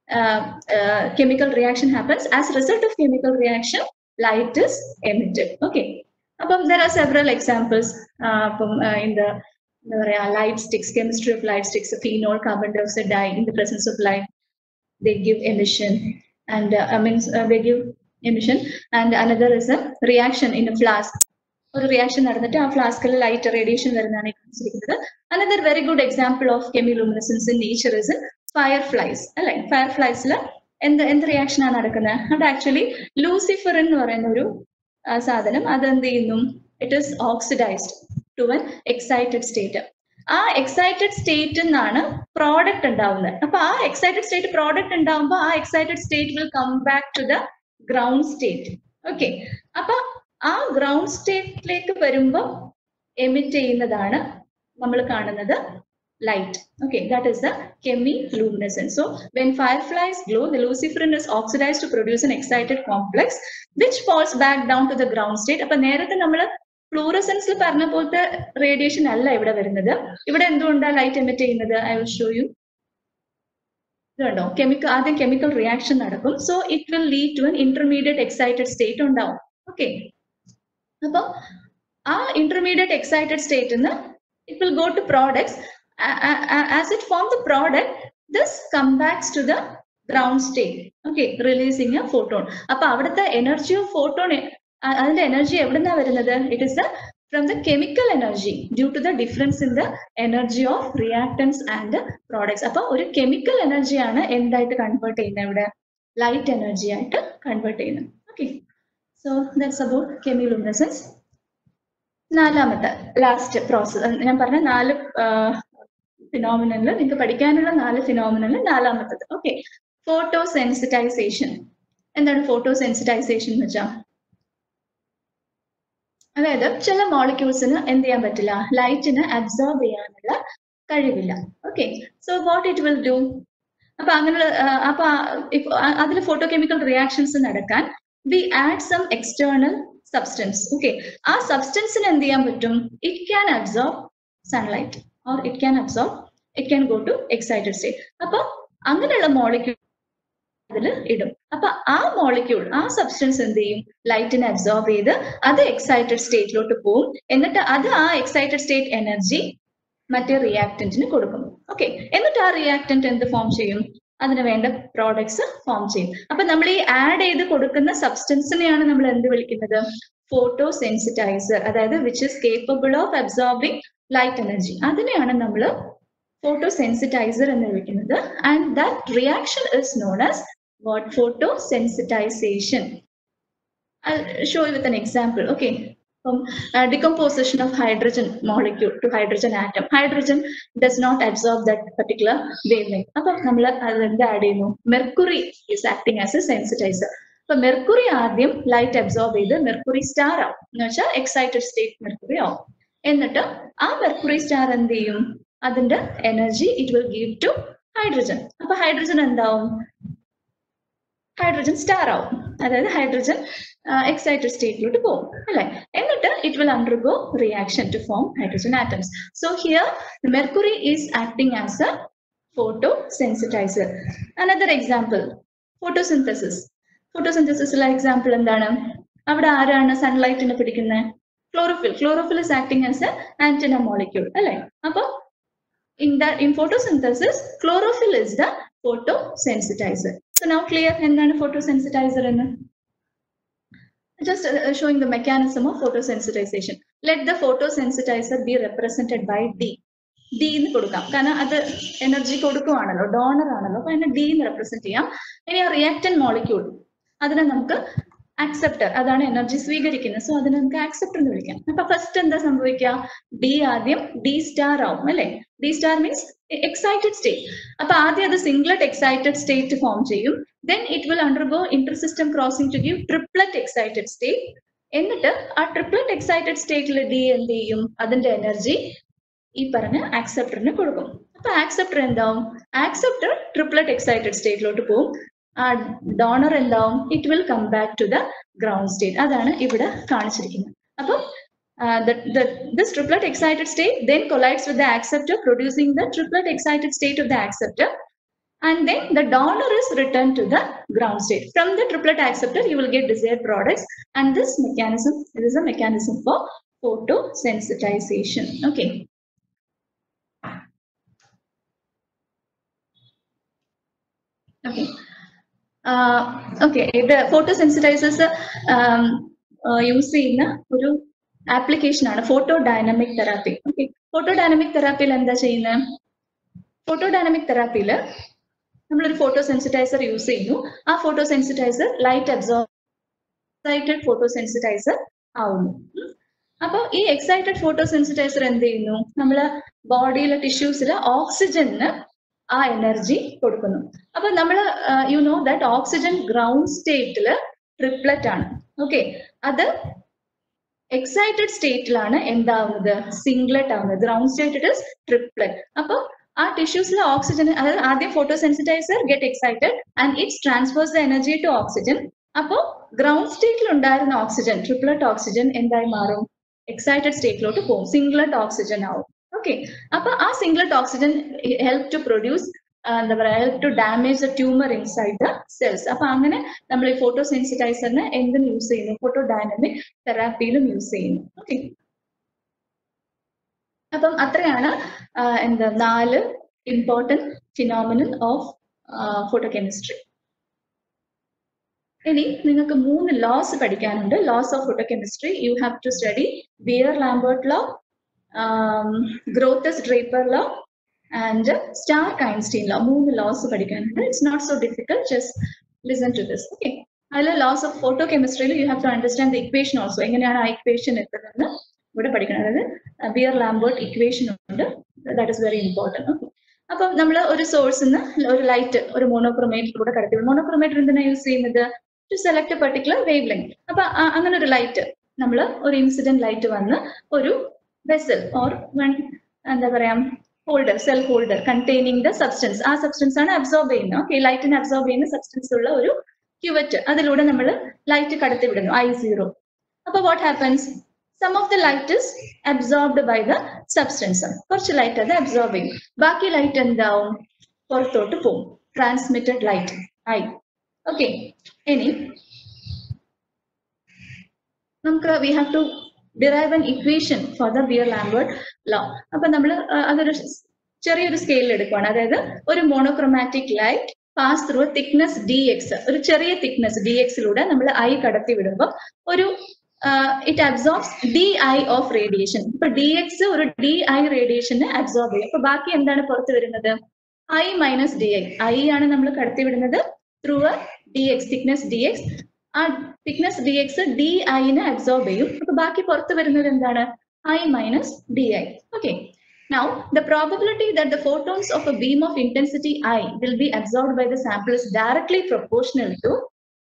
chemical reaction happens. As a result of chemical reaction, light is emitted. Okay, there are several examples in the light sticks, chemistry of light sticks. Phenol, carbon dioxide dye in the presence of light, they give emission, and they give emission. And another is a reaction in a flask. Or reaction നടന്നിട്ട് ആ ഫ്ലാസ്കിൽ ലൈറ്റ് റേഡിയേഷൻ വരുന്നതാണ് കാണിച്ചിരിക്കുന്നത്. Another very good example of chemiluminescence in nature is fireflies. അല്ലെ, ഫയർഫ്ലൈസിൽ എന്ത് റിയാക്ഷൻ ആണ് നടക്കുന്നത്? അത് ആക്ച്വലി ലൂസിഫർ എന്ന് പറയുന്ന ഒരു സാധനം അതെന്ത് ചെയ്യുന്നു? It is oxidized to an excited state. ആ എക്സൈറ്റഡ് സ്റ്റേറ്റിൽ നിന്നാണ് പ്രോഡക്റ്റ് ഉണ്ടാവുന്നത്. അപ്പൊ ആ എക്സൈറ്റഡ് സ്റ്റേറ്റ് പ്രോഡക്റ്റ് ഉണ്ടാവുമ്പോൾ ആ excited state will come back to the ground state. Okay, അപ്പൊ ആ ഗ്രൗണ്ട് സ്റ്റേറ്റിലേക്ക് വരുമ്പോൾ എമിറ്റ് ചെയ്യുന്നതാണ് നമ്മൾ കാണുന്നത് light. Okay, that is the chemiluminescence. So when fireflies glow, the luciferin is oxidized to produce an excited complex which falls back down to the ground state. അപ്പോൾ നേരത്തെ നമ്മൾ ഫ്ലൂറസൻസിൽ പറഞ്ഞ പോലത്തെ റേഡിയേഷൻ അല്ല ഇവിടെ വരുന്നത്. ഇവിടെ എന്തുകൊണ്ടാണ് ലൈറ്റ് എമിറ്റ് ചെയ്യുന്നത്? I will show you. ഇതുണ്ടോ, ആദ്യം കെമിക്കൽ റിയാക്ഷൻ നടക്കും. So it will lead to an intermediate excited state ഉണ്ടാവും. ഓക്കെ, അപ്പൊ ആ ഇന്റർമീഡിയറ്റ് എക്സൈറ്റഡ് സ്റ്റേറ്റിന് it will go to products. As it form the product, this come backs to the ground state. Okay, releasing a photon. അപ്പൊ അവിടുത്തെ എനർജി ഓഫ് ഫോട്ടോൺ, അതിന്റെ എനർജി എവിടുന്നാ വരുന്നത്? It is from the chemical energy due to the difference in the energy of reactants and products. അപ്പോൾ ഒരു കെമിക്കൽ എനർജിയാണ് എന്തായിട്ട് കൺവേർട്ട് ചെയ്യുന്നത്? ഇവിടെ ലൈറ്റ് എനർജി ആയിട്ട് കൺവേർട്ട് ചെയ്യുന്നത്. Okay, so that's about chemiluminescence. നാലാമത്തെ ലാസ്റ്റ് പ്രോസസ് ഞാൻ പറഞ്ഞ 4 ഫിനോമിനലിൽ നിങ്ങൾക്ക് പഠിക്കാനുള്ള 4 ഫിനോമിനലിൽ നാലാമത്തത്. Okay, photosensitization. എന്താണ് ഫോട്ടോ സെൻസിറ്റൈസേഷൻ എന്ന് വെച്ചാൽ? അതായത് ചില മോളിക്യൂൾസിന് എന്ത് ചെയ്യാൻ പറ്റില്ല, ലൈറ്റിന് അബ്സോർബ് ചെയ്യാനുള്ള കഴിവില്ല. Okay, so what it will do? അപ്പൊ അങ്ങനെയുള്ള അതിൽ ഫോട്ടോ കെമിക്കൽ റിയാക്ഷൻസ് നടക്കാൻ we add some external substance. Okay, ആ സബ്സ്റ്റൻസിന് എന്ത് ചെയ്യാൻ പറ്റും? It can absorb sunlight or it can go to excited state. അപ്പൊ അങ്ങനെയുള്ള മോളിക്യൂൾ അതിൽ ഇടും. അപ്പൊ ആ മോളിക്യൂൾ, ആ സബ്സ്റ്റൻസ് എന്ത് ചെയ്യും? ലൈറ്റിനെ അബ്സോർബ് ചെയ്ത് അത് എക്സൈറ്റഡ് സ്റ്റേറ്റിലോട്ട് പോകും. എന്നിട്ട് അത് ആ എക്സൈറ്റഡ് സ്റ്റേറ്റ് എനർജി മറ്റേ റിയാക്ടന്റിന് കൊടുക്കും. ഓക്കെ, എന്നിട്ട് ആ റിയാക്ടന്റ് എന്ത് ഫോം ചെയ്യും? അതിന് വേണ്ട പ്രോഡക്ട്സ് ഫോം ചെയ്യും. അപ്പൊ നമ്മൾ ഈ ആഡ് ചെയ്ത് കൊടുക്കുന്ന സബ്സ്റ്റൻസിനെയാണ് നമ്മൾ എന്ത് വിളിക്കുന്നത്? Photosensitizer. അതായത് which is capable of absorbing light energy. അതിനെയാണ് നമ്മൾ ഫോട്ടോ സെൻസിറ്റൈസർ എന്ന് വിളിക്കുന്നത്. And that reaction is known as what? Photosensitization. I'll show you with an example. Okay, from decomposition of hydrogen molecule to hydrogen atom. Hydrogen does not absorb that particular wavelength. Appo nammal adende add cheyunu. Mercury is acting as a sensitizer. So mercury ആദ്യം light absorb ചെയ്ത് mercury star ആവും. എന്ന് വെച്ചാൽ excited state mercury ആവും. എന്നിട്ട് ആ mercury star എന്ത് ചെയ്യും? അതിന്റെ എനർജി it will give to hydrogen. അപ്പൊ hydrogen എന്താവും? ഹൈഡ്രജൻ സ്റ്റാർ ആവും. അതായത് ഹൈഡ്രജൻ എക്സൈറ്റഡ് സ്റ്റേറ്റിലോട്ട് പോകും അല്ലെ. എന്നിട്ട് it will undergo reaction to form hydrogen atoms. So here mercury is acting as a photosensitizer. Another example, photosynthesis. ഫോട്ടോസിന്തസിസിലെ എക്സാമ്പിൾ എന്താണ്? അവിടെ ആരാണ് സൺലൈറ്റിനെ പിടിക്കുന്നത്? Chlorophyll. Chlorophyll is acting as a antenna molecule അല്ലെ. അപ്പൊ in photosynthesis, chlorophyll is the photosensitizer. So now clear എന്താണ് photosensitizer എന്ന്? Just showing the mechanism of photosensitization. Let the photosensitizer be represented by D. D എന്ന് കൊടുക്കാം, കാരണം അത് എനർജി കൊടുക്കുവാണല്ലോ, ഡോണർ ആണല്ലോ. അപ്പൊ അതിനെ D എന്ന് റെപ്രസെന്റ് ചെയ്യാം. ഇനി ആ റിയാക്ടന്റ് മോളിക്യൂൾ, അതിനെ നമുക്ക് ആക്സെപ്റ്റർ, അതാണ് എനർജി സ്വീകരിക്കുന്നത്. സോ അതിനെ നമുക്ക് ആക്സെപ്റ്റർ എന്ന് വിളിക്കാം. അപ്പൊ ഫസ്റ്റ് എന്താ സംഭവിക്കുക? ഡി ആദ്യം ഡി സ്റ്റാർ ആവും അല്ലെ. D star means excited state. അപ്പൊ ആദ്യം അത് സിംഗ്ലറ്റ് എക്സൈറ്റഡ് സ്റ്റേറ്റ് ഫോം ചെയ്യും. Then it will undergo intersystem crossing to give triplet excited state. എന്നിട്ട് ആ ട്രിപ്ലറ്റ് എക്സൈറ്റഡ് സ്റ്റേറ്റിൽ ഡി എന്ത് ചെയ്യും? അതിന്റെ എനർജി ഈ പറഞ്ഞ ആക്സെപ്റ്ററിന് കൊടുക്കും. അപ്പൊ ആക്സെപ്റ്റർ എന്താവും? ആക്സെപ്റ്റർ ട്രിപ്ലറ്റ് എക്സൈറ്റഡ് സ്റ്റേറ്റിലോട്ട് പോകും. ഡോണർ എന്താവും? It will come back to the ground state. അതാണ് ഇവിടെ കാണിച്ചിരിക്കുന്നത്. അപ്പം this triplet excited state then collides with the acceptor, producing the triplet excited state of the acceptor, and then the donor is returned to the ground state. From the triplet acceptor you will get desired products, and this is a mechanism for photosensitization. Okay. Okay, the photosensitizers use ചെയ്യുന്ന ഒരു ആപ്ലിക്കേഷൻ ആണ് ഫോട്ടോഡൈനാമിക് തെറാപ്പി. ഓക്കെ, ഫോട്ടോഡൈനാമിക് തെറാപ്പിയിൽ എന്താ ചെയ്യുന്നത്? ഫോട്ടോഡൈനാമിക് തെറാപ്പിയിൽ നമ്മളൊരു ഫോട്ടോ സെൻസിറ്റൈസർ യൂസ് ചെയ്യുന്നു. ആ photosensitizer light excited photosensitizer ആവുന്നു. അപ്പോൾ ഈ എക്സൈറ്റഡ് ഫോട്ടോ സെൻസിറ്റൈസർ എന്ത് ചെയ്യുന്നു? നമ്മള് ബോഡിയിലെ ടിഷ്യൂസിൽ ഓക്സിജന് ആ എനർജി കൊടുക്കുന്നു. അപ്പൊ നമ്മൾ you know that oxygen ground സ്റ്റേറ്റില് ട്രിപ്ലറ്റ് ആണ്. ഓക്കെ, അത് എക്സൈറ്റഡ് സ്റ്റേറ്റിലാണ് എന്താവുന്നത്, സിംഗ്ലറ്റ് ആവുന്നത്. Ground state it is triplet. അപ്പൊ ആ ടിഷ്യൂസിലെ ഓക്സിജൻ, അതായത് ആദ്യം photosensitizer get excited and it's transfers the energy to oxygen. അപ്പോൾ ഗ്രൗണ്ട് സ്റ്റേറ്റിൽ ഉണ്ടായിരുന്ന ഓക്സിജൻ, ട്രിപ്ലറ്റ് ഓക്സിജൻ എന്തായി മാറും, എക്സൈറ്റഡ് സ്റ്റേറ്റിലോട്ട് പോകും, സിംഗ്ലറ്റ് ഓക്സിജൻ ആവും. ഓക്കെ, അപ്പൊ ആ singlet oxygen help to produce എന്താ പറയുക, help to damage the tumour inside the cells. അപ്പൊ അങ്ങനെ നമ്മൾ ഈ ഫോട്ടോസെൻസിറ്റൈസറിനെ എന്തിനും യൂസ് ചെയ്യുന്നു, ഫോട്ടോ ഡൈനാമിക് തെറാപ്പിയിലും യൂസ് ചെയ്യുന്നു. ഓക്കെ, അപ്പം അത്രയാണ് എന്താ 4 ഇമ്പോർട്ടൻറ്റ് ഫിനോമിനൻ ഓഫ് ഫോട്ടോകെമിസ്ട്രി. ഇനി നിങ്ങൾക്ക് 3 ലോസ് പഠിക്കാനുണ്ട്. Laws of photochemistry you have to study Beer Lambert law, Groth-Draper law and Stark-Einstein law. 3 laws പഠിക്കാനുണ്ട്. It's not so difficult, just listen to this. Okay, അതിലെ laws of photochemistry you have to understand the equation also. എങ്ങനെയാണ് ആ ഇക്വേഷൻ എത്തുന്നത് ഇവിടെ പഠിക്കണം. അതായത് ബിയർ-ലാംബർട്ട് ഇക്വേഷൻ ഉണ്ട്, that is very important. Okay, അപ്പം നമ്മൾ ഒരു സോഴ്സിൽ നിന്ന് ഒരു ലൈറ്റ് ഒരു മോണോക്രോമേറ്ററിലൂടെ കടത്തി. മോണോക്രോമേറ്റർ എന്തിനാണ് യൂസ് ചെയ്യുന്നത്, to select a particular wavelength. അപ്പൊ അങ്ങനെ ഒരു ലൈറ്റ്, നമ്മൾ ഒരു ഇൻസിഡന്റ് ലൈറ്റ് വന്ന് ഒരു വെസൽ ഓർ എന്താ പറയാ holder, cell holder containing the substance, ആ സബ്സ്റ്റൻസ് ആണ് അബ്സോർബ് ചെയ്യുന്നത്. ഓക്കെ, ലൈറ്റിനെ അബ്സോർബ് ചെയ്യുന്ന സബ്സ്റ്റൻസ് ഉള്ള ഒരു ക്യുവറ്റ്, അതിലൂടെ നമ്മൾ ലൈറ്റ് കടത്തി വിടുന്നു, I0. അപ്പൊ what happens, some of the light is absorbed by the substance. കുറച്ച് ലൈറ്റ് അത് അബ്സോർബ് ചെയ്യും, ബാക്കി ലൈറ്റ് എന്താവും, പുറത്തോട്ട് പോകും, ട്രാൻസ്മിറ്റഡ് ലൈറ്റ് I. ഓക്കെ, ഇനി നമുക്ക് we have to derive an equation for the Beer-Lambert law. അപ്പൊ നമ്മൾ അതൊരു ചെറിയൊരു സ്കെയിലിൽ എടുക്കുകയാണ്. അതായത് ഒരു monochromatic light pass through thickness dx, ഒരു ചെറിയ തിക്നെസ് dx-ലൂടെ നമ്മൾ I കടത്തി വിടുമ്പോൾ ഒരു it absorbs di of radiation. ഇപ്പൊ dx ഒരു di റേഡിയേഷനെ അബ്സോർബ് ചെയ്യും. അപ്പൊ ബാക്കി എന്താണ് പുറത്ത് വരുന്നത്, I മൈനസ് di. I ആണ് നമ്മൾ കടത്തി വിടുന്നത് ത്രൂ dx, തിക്നെസ് dx. ആ തിക്നെസ് dx di-നെ അബ്സോർബ് ചെയ്യും. അപ്പൊ ബാക്കി പുറത്ത് വരുന്നത് എന്താണ്, I minus di. Okay, now the probability that the photons of a beam of intensity I will be absorbed by the sample is directly proportional to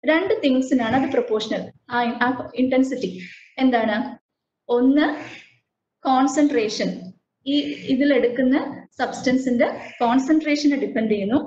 2 തിങ്സിനാണ് അത് പ്രൊപ്പോർഷണൽ. ആ ഇന്റൻസിറ്റി എന്താണ്, ഒന്ന് കോൺസെൻട്രേഷൻ, ഈ ഇതിലെടുക്കുന്ന സബ്സ്റ്റൻസിന്റെ കോൺസെൻട്രേഷനെ ഡിപ്പെൻഡ് ചെയ്യുന്നു.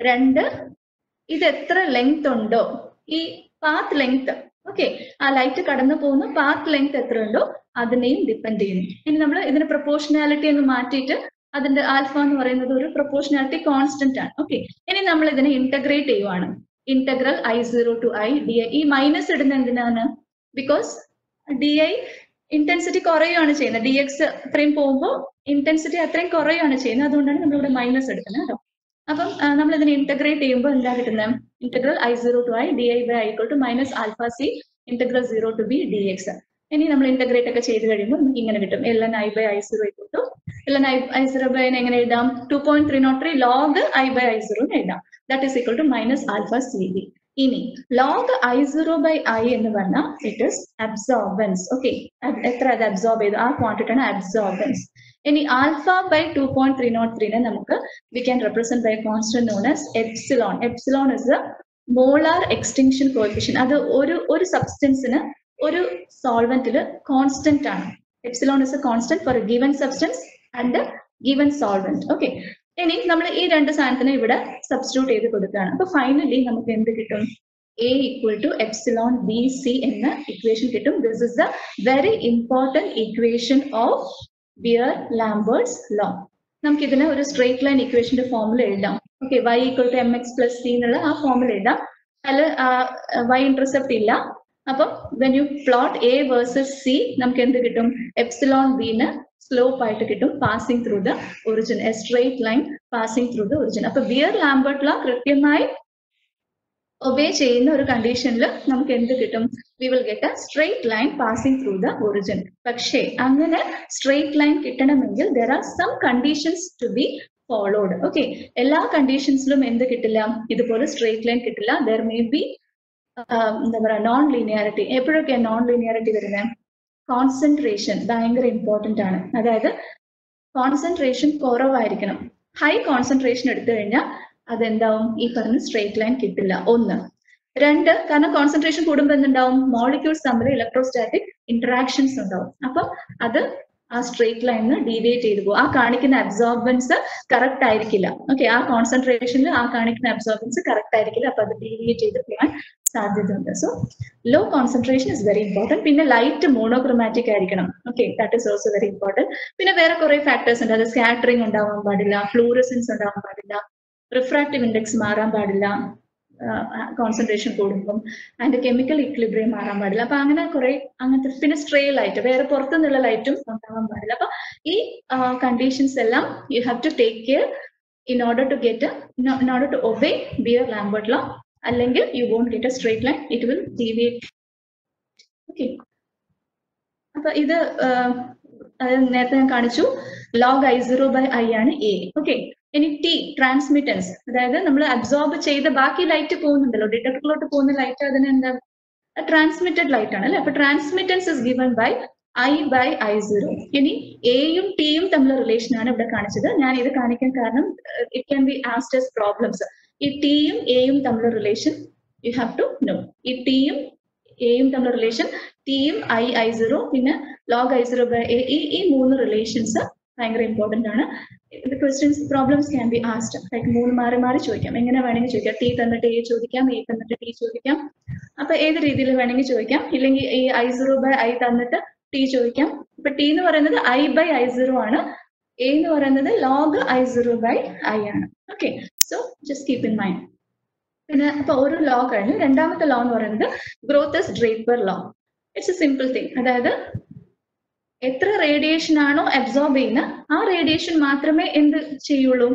2 ഇത് എത്ര ലെങ്ത് ഉണ്ടോ, ഈ പാത്ത് ലെങ്ത്. ഓക്കെ, ആ ലൈറ്റ് കടന്നു പോകുന്ന പാത്ത് ലെങ്ത് എത്ര ഉണ്ടോ അതിനെയും ഡിപ്പെൻഡ് ചെയ്യുന്നു. ഇനി നമ്മൾ ഇതിന് പ്രൊപ്പോർഷണാലിറ്റി എന്ന് മാറ്റിയിട്ട് അതിന്റെ ആൽഫ എന്ന് പറയുന്നത് ഒരു പ്രൊപ്പോർഷണാലിറ്റി കോൺസ്റ്റന്റ് ആണ്. ഓക്കെ, ഇനി നമ്മൾ ഇതിനെ ഇന്റഗ്രേറ്റ് ചെയ്യുവാണ്. Integral I0 to I di. ഈ മൈനസ് ഇടുന്ന എന്തിനാണ്, ബിക്കോസ് di ഇന്റൻസിറ്റി കുറയുകയാണ് ചെയ്യുന്നത്. dx അത്രയും പോകുമ്പോൾ ഇന്റൻസിറ്റി അത്രയും കുറയുകയാണ് ചെയ്യുന്നത്, അതുകൊണ്ടാണ് നമ്മളിവിടെ മൈനസ് എടുക്കുന്നത് കേട്ടോ. അപ്പം നമ്മൾ ഇതിനെ ഇന്റഗ്രേറ്റ് ചെയ്യുമ്പോൾ എന്താ കിട്ടുന്നത്, integral I0 to I di by I equal to minus alpha c integral 0 to b dx. ഇനി നമ്മൾ ഇന്റഗ്രേറ്റ് ഒക്കെ ചെയ്ത് കഴിയുമ്പോൾ നമുക്ക് ഇങ്ങനെ കിട്ടും, ln I by I0 equal to ln I0 by എങ്ങനെ എഴുതാം, 2.303 log I by I0 എന്ന് എഴുതാം. That is equal to minus alpha cb. ഇനി log I0 by I എന്ന് പറഞ്ഞാൽ ഇറ്റ് ഇസ് അബ്സോർബൻസ്. ഓക്കെ, എത്ര അത് അബ്സോർബ് ചെയ്തു, ആ ക്വാണ്ടിറ്റി ആണ് അബ്സോർബൻസ്. ഇനി ആൽഫ ബൈ 2.303 നമുക്ക് we can represent by a constant known as epsilon. Epsilon is the molar extinction coefficient. അത് ഒരു സബ്സ്റ്റൻസിന് ഒരു സോൾവെന്റിൽ കോൺസ്റ്റന്റ് ആണ്. Epsilon is a constant for a given substance and a given solvent. Okay, ഇനി നമ്മൾ ഈ 2 സാധനത്തിന് ഇവിടെ സബ്സ്റ്റിറ്റ്യൂട്ട് ചെയ്ത് കൊടുക്കുകയാണ്. അപ്പൊ ഫൈനലി നമുക്ക് എന്ത് കിട്ടും, A equal to epsilon BC എന്ന ഇക്വേഷൻ കിട്ടും. This is the very important equation of Beer-Lambert's law. നമുക്ക് ഇതിനെ ഒരു സ്ട്രേറ്റ് ലൈൻ ഇക്വേഷന്റെ ഫോമിൽ എഴുതാം. Okay, y equal to mx plus c എന്നുള്ള ആ ഫോമിൽ എഴുതാം. അതിൽ y ഇന്റർസെപ്റ്റ് ഇല്ല. അപ്പം when you plot A versus C നമുക്ക് എന്ത് കിട്ടും, എപ്സിലോൺ b ന് സ്ലോപ്പ് ആയിട്ട് കിട്ടും, passing through the origin, a straight line passing through the origin. അപ്പൊ Beer-Lambert law കൃത്യമായി ഒബേ ചെയ്യുന്ന ഒരു കണ്ടീഷനിൽ നമുക്ക് എന്ത് കിട്ടും, we will get a straight line passing through the origin. പക്ഷേ അങ്ങനെ സ്ട്രേറ്റ് ലൈൻ കിട്ടണമെങ്കിൽ there are some conditions to be followed. Okay, എല്ലാ കണ്ടീഷൻസിലും എന്ത് കിട്ടില്ല, ഇതുപോലെ സ്ട്രേറ്റ് ലൈൻ കിട്ടില്ല. there may be എന്താ പറയുക, നോൺ ലീനിയാരിറ്റി. എപ്പോഴൊക്കെയാണ് നോൺ ലീനിയാരിറ്റി വരുന്നത്, കോൺസെൻട്രേഷൻ ഭയങ്കര ഇമ്പോർട്ടന്റ് ആണ്. അതായത് കോൺസെൻട്രേഷൻ കുറവായിരിക്കണം. ഹൈ കോൺസെൻട്രേഷൻ എടുത്തു കഴിഞ്ഞാൽ അതെന്താവും, ഈ പറഞ്ഞ സ്ട്രേറ്റ് ലൈൻ കിട്ടില്ല. 1. 2, കാരണം കോൺസെൻട്രേഷൻ കൂടുമ്പോൾ എന്തുണ്ടാവും, മോളിക്യൂൾസ് തമ്മിൽ ഇലക്ട്രോസ്റ്റാറ്റിക് ഇന്ററാക്ഷൻസ് ഉണ്ടാവും. അപ്പൊ അത് ആ സ്ട്രേറ്റ് ലൈനിന് ഡീവിയേറ്റ് ചെയ്തു പോകും. ആ കാണിക്കുന്ന അബ്സോർബൻസ് കറക്റ്റ് ആയിരിക്കില്ല. ഓക്കെ, ആ കോൺസെൻട്രേഷനിൽ ആ കാണിക്കുന്ന അബ്സോർബൻസ് കറക്റ്റ് ആയിരിക്കില്ല. അപ്പൊ അത് ഡീവിയേറ്റ് ചെയ്ത് പോകാൻ സാധ്യതയുണ്ട്. So low concentration is very important. പിന്നെ ലൈറ്റ് മോണോക്രോമാറ്റിക് ആയിരിക്കണം. Okay, that is also very important. പിന്നെ വേറെ കുറെ ഫാക്ടേഴ്സ് ഉണ്ട്. അത് സ്കാറ്ററിംഗ് ഉണ്ടാവാൻ പാടില്ല, ഫ്ലൂറസൻസ് ഉണ്ടാവാൻ പാടില്ല, റിഫ്രാക്റ്റീവ് ഇൻഡെക്സ് മാറാൻ പാടില്ല കോൺസെൻട്രേഷൻ കൂടുമ്പം, അതിന്റെ കെമിക്കൽ ഇക്വിലിബ്രിയം മാറാൻ പാടില്ല. അപ്പൊ അങ്ങനെ കുറെ അങ്ങനത്തെ, പിന്നെ സ്ട്രേ ലൈറ്റ്, വേറെ പുറത്തുനിന്നുള്ള ലൈറ്റും ഉണ്ടാവാൻ പാടില്ല. അപ്പൊ ഈ കണ്ടീഷൻസ് എല്ലാം you have to take care in order to obey Beer-Lambert law. അല്ലെങ്കിൽ you won't get a straight line, it will deviate. Okay, അപ്പൊ ഇത് നേരത്തെ ഞാൻ കാണിച്ചു, log I0/I ആണ് A. ഓക്കെ, ഇനി T ട്രാൻസ്മിറ്റൻസ്, അതായത് നമ്മൾ അബ്സോർബ് ചെയ്ത ബാക്കി ലൈറ്റ് പോകുന്നുണ്ടല്ലോ, ഡിറ്റക്ടറിലോട്ട് പോകുന്ന ലൈറ്റ്, അതിന് എന്താ ട്രാൻസ്മിറ്റഡ് ലൈറ്റ് ആണ് അല്ലെ. അപ്പൊ transmittance is given by I/I0. ഇനി എയും ടിയും തമ്മിലുള്ള റിലേഷൻ ആണ് ഇവിടെ കാണിച്ചത്. ഞാൻ ഇത് കാണിക്കാൻ കാരണം it can be asked as problems. ഈ ടിയും എയും തമ്മിലുള്ള relation you have to know. ഈ ടിയും എയും തമ്മിലുള്ള റിലേഷൻ, ടിയും I/I0, പിന്നെ log I0/A, ഈ മൂന്ന് റിലേഷൻസ് ഭയങ്കര ഇമ്പോർട്ടന്റ് ആണ്. Questions problems can be asked like മൂന്ന് മാറി മാറി ചോദിക്കാം, എങ്ങനെ വേണമെങ്കിൽ ചോദിക്കാം. ടി തന്നിട്ട് എ ചോദിക്കാം, എ തന്നിട്ട് ടി ചോദിക്കാം. അപ്പൊ ഏത് രീതിയിൽ വേണമെങ്കിൽ ചോദിക്കാം. ഇല്ലെങ്കിൽ ഈ I0/I തന്നിട്ട് ടി ചോദിക്കാം. ഇപ്പൊ ടി എന്ന് പറയുന്നത് I/I0 ആണ്, എ എന്ന് പറയുന്നത് log I0/I ആണ്. Okay, so just keep in mind. പിന്നെ അപ്പൊ ഒരു ലോ കഴിഞ്ഞു. രണ്ടാമത്തെ ലോ എന്ന് പറയുന്നത് Groth-Draper law. It's a simple thing. അതായത് എത്ര റേഡിയേഷൻ ആണോ അബ്സോർബ് ചെയ്യുന്ന ആ റേഡിയേഷൻ മാത്രമേ എന്ത് ചെയ്യുള്ളൂ,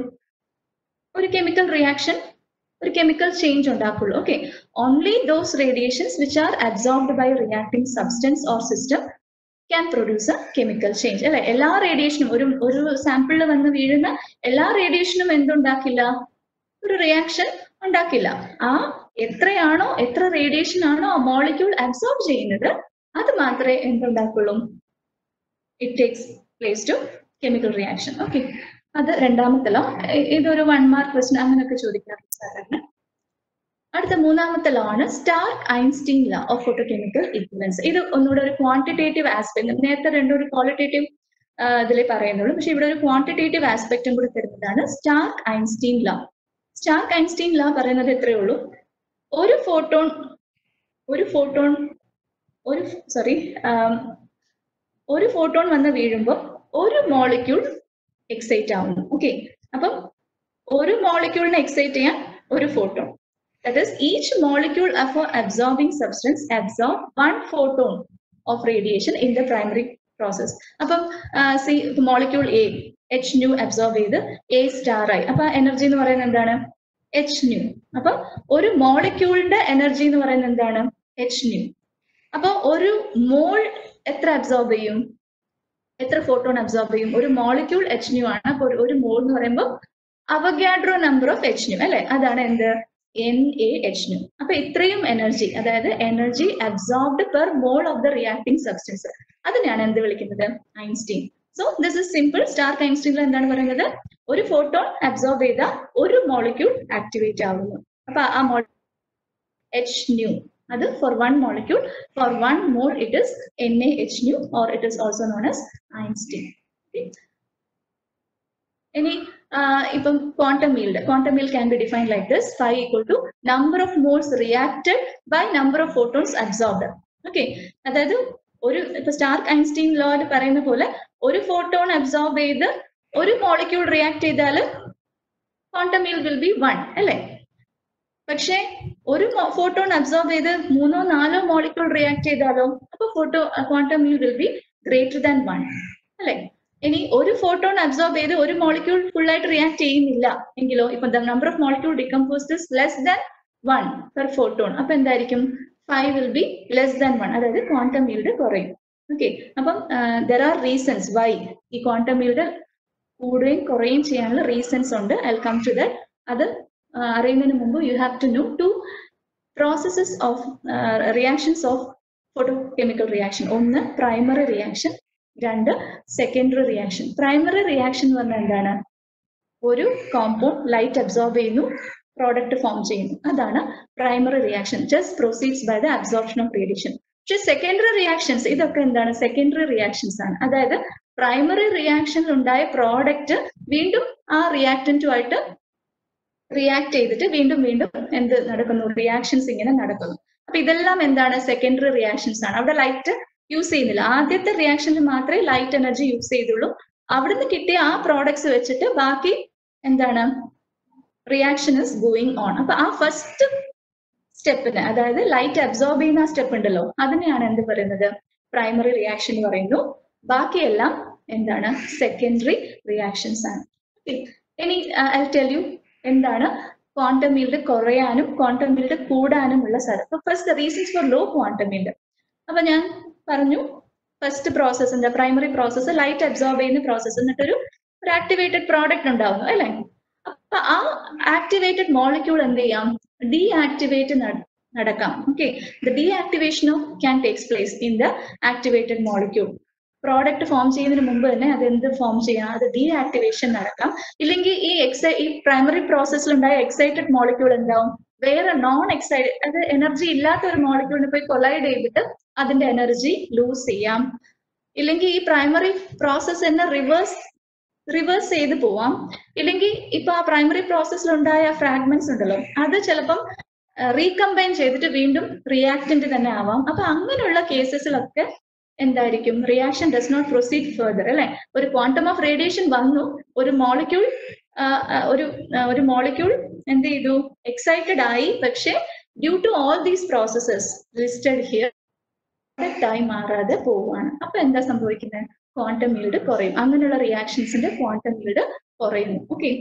ഒരു കെമിക്കൽ റിയാക്ഷൻ, ഒരു കെമിക്കൽ ചേഞ്ച് ഉണ്ടാക്കുള്ളൂ. Okay, only those radiations which are absorbed by reacting substance or system can produce a chemical change അല്ലെ. എല്ലാ റേഡിയേഷനും, ഒരു സാമ്പിളിൽ വന്ന് വീഴുന്ന എല്ലാ റേഡിയേഷനും എന്തുണ്ടാക്കില്ല, ഒരു റിയാക്ഷൻ ഉണ്ടാക്കില്ല. ആ എത്ര റേഡിയേഷൻ ആണോ ആ മോളിക്യൂൾ അബ്സോർബ് ചെയ്യുന്നത്, അത് മാത്രമേ എന്തുണ്ടാക്കുള്ളൂ, it takes place to chemical reaction. Okay, അത് രണ്ടാമത്തെ ലോ. ഇതൊരു 1 മാർക്ക് ക്വസ്റ്റ്യൻ അങ്ങനെയൊക്കെ ചോദിക്കാറുണ്ട് സാധാരണ. അടുത്ത മൂന്നാമത്തെ ലോ ആണ് Stark Einstein law of photochemical equivalence. ഇത് ഒന്നുകൂടെ ഒരു ക്വാണ്ടിറ്റേറ്റീവ് ആസ്പെക്ട്. നേരത്തെ രണ്ടും ഒരു ക്വാളിറ്റേറ്റീവ് ഇതിലേ പറയുന്നുള്ളൂ, പക്ഷെ ഇവിടെ ഒരു ക്വാണ്ടിറ്റേറ്റീവ് ആസ്പെക്റ്റും കൂടി തരുന്നതാണ് സ്റ്റാർക്ക്-ഐൻസ്റ്റീൻ ലോ. സ്റ്റാർക്ക്-ഐൻസ്റ്റീൻ ലോ പറയുന്നത് എത്രയേ ഉള്ളൂ, ഒരു ഫോട്ടോൺ വന്ന് വീഴുമ്പോൾ ഒരു മോളിക്യൂൾ എക്സൈറ്റ് ആവുന്നു. ഓക്കെ, അപ്പം ഒരു മോളിക്യൂളിനെ എക്സൈറ്റ് ചെയ്യാൻ ഒരു photon. That is, each molecule of an absorbing substance absorbs 1 photon of radiation in the primary process. അപ്പം see molecule A H nu absorb ചെയ്ത് A star ആയി. അപ്പൊ എനർജി എന്ന് പറയുന്നത് എന്താണ്, H nu. അപ്പൊ ഒരു മോളിക്യൂളിന്റെ എനർജി എന്ന് പറയുന്നത് എന്താണ്, H nu. അപ്പൊ ഒരു മോൾ എത്ര അബ്സോർബ് ചെയ്യും, എത്ര ഫോട്ടോൺ അബ്സോർബ് ചെയ്യും, ഒരു മോളിക്യൂൾ H nu ആണ്. അപ്പൊ ഒരു മോൾ എന്ന് പറയുമ്പോൾ Avogadro number of H nu അല്ലെ, അതാണ് എന്ത്, NaHnu. അപ്പൊ ഇത്രയും എനർജി, അതായത് energy absorbed per mole of the reacting substance, അതിനെയാണ് എന്ത് വിളിക്കുന്നത്, Einstein. So this is simple. സ്റ്റാർക്ക്-ഐൻസ്റ്റീനിൽ എന്താണ് പറയുന്നത്, ഒരു ഫോട്ടോൺ അബ്സോർബ് ചെയ്ത ഒരു മോളിക്യൂൾ ആക്ടിവേറ്റ് ആവുന്നു. അപ്പൊ ആ Hnu, അത് for 1 molecule, for 1 mole it is NaHnu or it is also known as Einstein. ഇനി ഇപ്പം quantum yield can be defined like this: phi equal to number of moles reacted by number of photons absorbed. Okay, അതായത് ഇപ്പൊ സ്റ്റാർക്ക്-ഐൻസ്റ്റീൻ ലോയിൽ പറയുന്ന പോലെ ഒരു ഫോട്ടോൺ അബ്സോർബ് ചെയ്ത് ഒരു മോളിക്യൂൾ റിയാക്ട് ചെയ്താൽ ക്വാണ്ടം yield will be 1 അല്ലെ. പക്ഷെ ഒരു ഫോട്ടോൺ അബ്സോർബ് ചെയ്ത് 3-4 മോളിക്യൂൾ റിയാക്ട് ചെയ്താലോ, അപ്പൊ quantum yield will be greater than 1 അല്ലെ. ഇനി ഒരു ഫോട്ടോൺ അബ്സോർബ് ചെയ്ത് ഒരു മോളിക്യൂൾ ഫുൾ ആയിട്ട് റിയാക്ട് ചെയ്യുന്നില്ല എങ്കിലോ, ഇപ്പൊ the number of molecule decomposed is less than 1 per photon, അപ്പൊ എന്തായിരിക്കും, phi will be less than 1, അതായത് ക്വാണ്ടം yield കുറയും. ഓക്കെ, അപ്പം there are reasons why ഈ ക്വാണ്ടം yield കൂടുകയും കുറയുകയും ചെയ്യാനുള്ള റീസൺസ് ഉണ്ട്. I will come to that. അത് അറിയുന്നതിന് മുമ്പ് you have to know 2 processes of reactions of photochemical reaction. ഒന്ന് primary reaction, 2 secondary reaction. Primary reaction എന്ന് പറഞ്ഞാൽ എന്താണ്, ഒരു കോമ്പൗണ്ട് ലൈറ്റ് അബ്സോർബ് ചെയ്യുന്നു, പ്രോഡക്റ്റ് ഫോം ചെയ്യുന്നു, അതാണ് primary reaction. Just proceeds by the absorption of radiation. പക്ഷെ സെക്കൻഡറി റിയാക്ഷൻസ് ഇതൊക്കെ എന്താണ് സെക്കൻഡറി റിയാക്ഷൻസ് ആണ്. അതായത് പ്രൈമറി റിയാക്ഷനിൽ ഉണ്ടായ പ്രോഡക്റ്റ് വീണ്ടും ആ റിയാക്ടന്റുമായിട്ട് റിയാക്ട് ചെയ്തിട്ട് വീണ്ടും വീണ്ടും എന്ത് നടക്കുന്നു, റിയാക്ഷൻസ് ഇങ്ങനെ നടക്കുന്നു. അപ്പൊ ഇതെല്ലാം എന്താണ് സെക്കൻഡറി റിയാക്ഷൻസ് ആണ്. അവിടെ ലൈറ്റ് യൂസ് ചെയ്യുന്നില്ല. ആദ്യത്തെ റിയാക്ഷനിൽ മാത്രമേ ലൈറ്റ് എനർജി യൂസ് ചെയ്തുള്ളൂ. അവിടുന്ന് കിട്ടിയ ആ പ്രോഡക്ട്സ് വെച്ചിട്ട് ബാക്കി എന്താണ് റിയാക്ഷൻ ഇസ് ഗോയിങ് ഓൺ. അപ്പൊ ആ ഫസ്റ്റ് സ്റ്റെപ്പിന്, അതായത് ലൈറ്റ് അബ്സോർബ് ചെയ്യുന്ന സ്റ്റെപ്പ് ഉണ്ടല്ലോ, അതിനെയാണ് എന്ത് പറയുന്നത്, പ്രൈമറി റിയാക്ഷൻ എന്ന് പറയുന്നു. ബാക്കിയെല്ലാം എന്താണ് സെക്കൻഡറി റിയാക്ഷൻസ് ആണ്. ഇനി ഐ ടെൽ യു എന്താണ് ക്വാണ്ടം ഫീൽഡ് കുറയാനും ക്വാണ്ടം ഫീൽഡ് കൂടാനുമുള്ള സ്ഥലം. First reasons for low quantum field. അപ്പൊ ഞാൻ പറഞ്ഞു ഫസ്റ്റ് പ്രോസസ് എന്താ, പ്രൈമറി പ്രോസസ്സ് ലൈറ്റ് അബ്സോർബ് ചെയ്യുന്ന പ്രോസസ്സ്, എന്നിട്ടൊരു ആക്ടിവേറ്റഡ് പ്രോഡക്റ്റ് ഉണ്ടാവുന്നു അല്ലെ. അപ്പൊ ആ ആക്ടിവേറ്റഡ് മോളിക്യൂൾ എന്ത് ചെയ്യാം, ഡീആക്ടിവേറ്റ് നടക്കാം. Okay, the deactivation can takes place in the activated molecule. Product form ചെയ്യുന്നതിന് മുമ്പ് തന്നെ അത് എന്ത് ഫോം ചെയ്യാം, അത് ഡീആക്ടിവേഷൻ നടക്കാം. ഇല്ലെങ്കിൽ ഈ പ്രൈമറി പ്രോസസ്സിലുണ്ടായ എക്സൈറ്റഡ് മോളിക്യൂൾ എന്താവും, വേറെ നോൺ എക്സൈറ്റഡ്, അത് എനർജി ഇല്ലാത്ത ഒരു മോളിക്യൂളിനെ പോയി കൊളൈഡ് ചെയ്തിട്ട് അതിന്റെ എനർജി ലൂസ് ചെയ്യാം. ഇല്ലെങ്കിൽ ഈ പ്രൈമറി പ്രോസസ് തന്നെ റിവേഴ്സ് ചെയ്ത് പോവാം. ഇല്ലെങ്കിൽ ഇപ്പൊ ആ പ്രൈമറി പ്രോസസ്സിലുണ്ടായ ഫ്രാഗ്മെന്റ്സ് ഉണ്ടല്ലോ, അത് ചിലപ്പം റീകമ്പൈൻ ചെയ്തിട്ട് വീണ്ടും റിയാക്ടന്റ് തന്നെ ആവാം. അപ്പൊ അങ്ങനെയുള്ള കേസസിലൊക്കെ എന്തായിരിക്കും, reaction does not proceed further അല്ലെ. ഒരു ക്വാണ്ടം ഓഫ് റേഡിയേഷൻ വന്നു, ഒരു മോളിക്യൂൾ എന്ത് ചെയ്തു, എക്സൈറ്റഡ് ആയി. പക്ഷെ due to all these processes listed here ആയി മാറാതെ പോവുകയാണ്. അപ്പൊ എന്താ സംഭവിക്കുന്നത്, ക്വാണ്ടം ഫീൽഡ് കുറയും. അങ്ങനെയുള്ള റിയാക്ഷൻസിന്റെ ക്വാണ്ടം ഫീൽഡ് കുറയുന്നു. Okay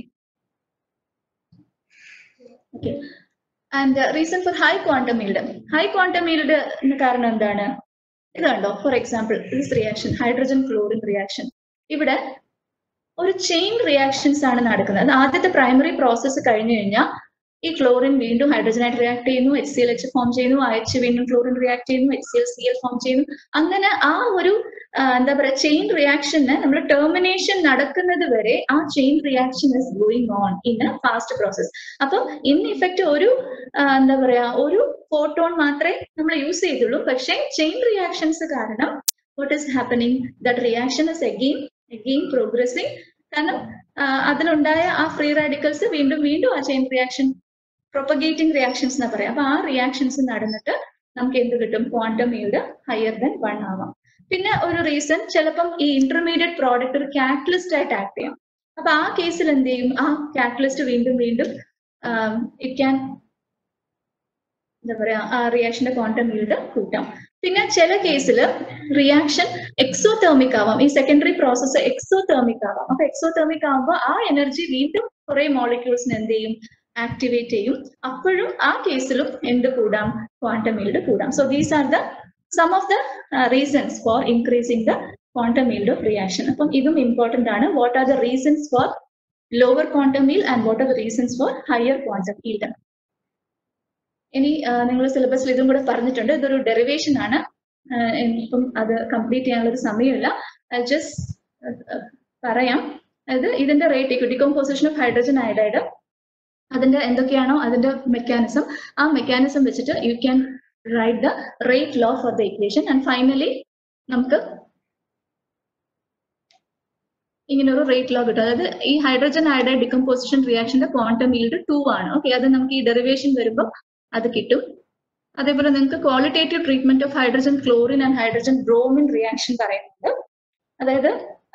okay and reason for high quantum field. High quantum field കാരണം എന്താണ്, ഇത് കണ്ടോ, for example this reaction, hydrogen chlorine reaction. ഇവിടെ ഒരു ചെയിൻ റിയാക്ഷൻസ് ആണ് നടക്കുന്നത്. അത് ആദ്യത്തെ പ്രൈമറി പ്രോസസ്സ് കഴിഞ്ഞു കഴിഞ്ഞാൽ ഈ ക്ലോറിൻ വീണ്ടും ഹൈഡ്രജനായിട്ട് റിയാക്ട് ചെയ്യുന്നു, HClH ഫോം ചെയ്യുന്നു, H വീണ്ടും ക്ലോറിൻ റിയാക്ട് ചെയ്യുന്നു, HClCl ഫോം ചെയ്യുന്നു. അങ്ങനെ ആ ഒരു എന്താ പറയാ ചെയിൻ റിയാക്ഷന് നമ്മൾ ടെർമിനേഷൻ നടക്കുന്നത് വരെ ആ chain reaction is going on in a fast process. അപ്പം ഇൻ ഇഫക്റ്റ് ഒരു എന്താ പറയാ ഒരു ഫോട്ടോൺ മാത്രമേ നമ്മൾ യൂസ് ചെയ്തുള്ളൂ. പക്ഷെ ചെയിൻ റിയാക്ഷൻസ് കാരണം what is happening, that reaction is again progressing. കാരണം അതിലുണ്ടായ ആ ഫ്രീ റാഡിക്കൽസ് വീണ്ടും വീണ്ടും ആ ചെയിൻ റിയാക്ഷൻ പ്രൊപ്പഗേറ്റിംഗ് റിയാക്ഷൻസ് എന്നാ പറയാം. അപ്പൊ ആ റിയാക്ഷൻസ് നടന്നിട്ട് നമുക്ക് എന്ത് കിട്ടും, ക്വാണ്ടം ഫീൽഡ് ഹയർ ദാൻ 1 ആവാം. പിന്നെ ഒരു റീസൺ, ചിലപ്പം ഈ ഇന്റർമീഡിയറ്റ് പ്രോഡക്റ്റ് ഒരു കാറ്റലിസ്റ്റ് ആയിട്ട് ആക്ട് ചെയ്യാം. അപ്പൊ ആ കേസിൽ എന്ത് ചെയ്യും, ആ കാറ്റലിസ്റ്റ് വീണ്ടും വീണ്ടും ഇറ്റ് ക്യാൻ എന്താ പറയാ ആ റിയാക്ഷന്റെ ക്വാണ്ടം ഫീൽഡ് കൂട്ടാം. പിന്നെ ചില കേസിൽ റിയാക്ഷൻ എക്സോതെർമിക് ആവാം. ഈ സെക്കൻഡറി പ്രോസസ്സ് എക്സോതെർമിക് ആവാം. അപ്പൊ എക്സോതെർമിക് ആകുമ്പോൾ ആ എനർജി വീണ്ടും കുറെ മോളിക്യൂൾസിന് എന്ത് ചെയ്യും, ആക്ടിവേറ്റ് ചെയ്യും. അപ്പോഴും ആ കേസിലും എന്ത് കൂടാം, ക്വാണ്ടം ഫീൽഡ് കൂടാം. So these are the some of the reasons for increasing the quantum field of reaction. അപ്പം ഇതും ഇമ്പോർട്ടന്റ് ആണ്. What are the reasons for lower quantum field and what are the reasons for higher quantum field. ഇനി നിങ്ങൾ സിലബസിൽ ഇതും കൂടെ പറഞ്ഞിട്ടുണ്ട്. ഇതൊരു ഡെറിവേഷൻ ആണ്. ഇപ്പം അത് കംപ്ലീറ്റ് ചെയ്യാനുള്ള ഒരു സമയമില്ല. ജസ്റ്റ് പറയാം. അതായത് ഇതിന്റെ rate decomposition of hydrogen iodide, അതിന്റെ എന്തൊക്കെയാണോ അതിന്റെ മെക്കാനിസം, ആ മെക്കാനിസം വെച്ചിട്ട് you can write the rate law for the equation. And finally നമുക്ക് ഇങ്ങനെ ഒരു റേറ്റ് ലോ കിട്ടും. അതായത് ഈ ഹൈഡ്രജൻ അയഡൈഡ് ഡികമ്പോസിഷൻ റിയാക്ഷന്റെ ക്വാണ്ടം ഫീൽഡ് 2 ആണ്. ഓക്കെ, അത് നമുക്ക് ഈ ഡെറിവേഷൻ വരുമ്പോൾ അത് കിട്ടും. അതേപോലെ നിങ്ങൾക്ക് qualitative treatment of hydrogen chlorine and hydrogen bromine reaction പറയുന്നുണ്ട്. അതായത്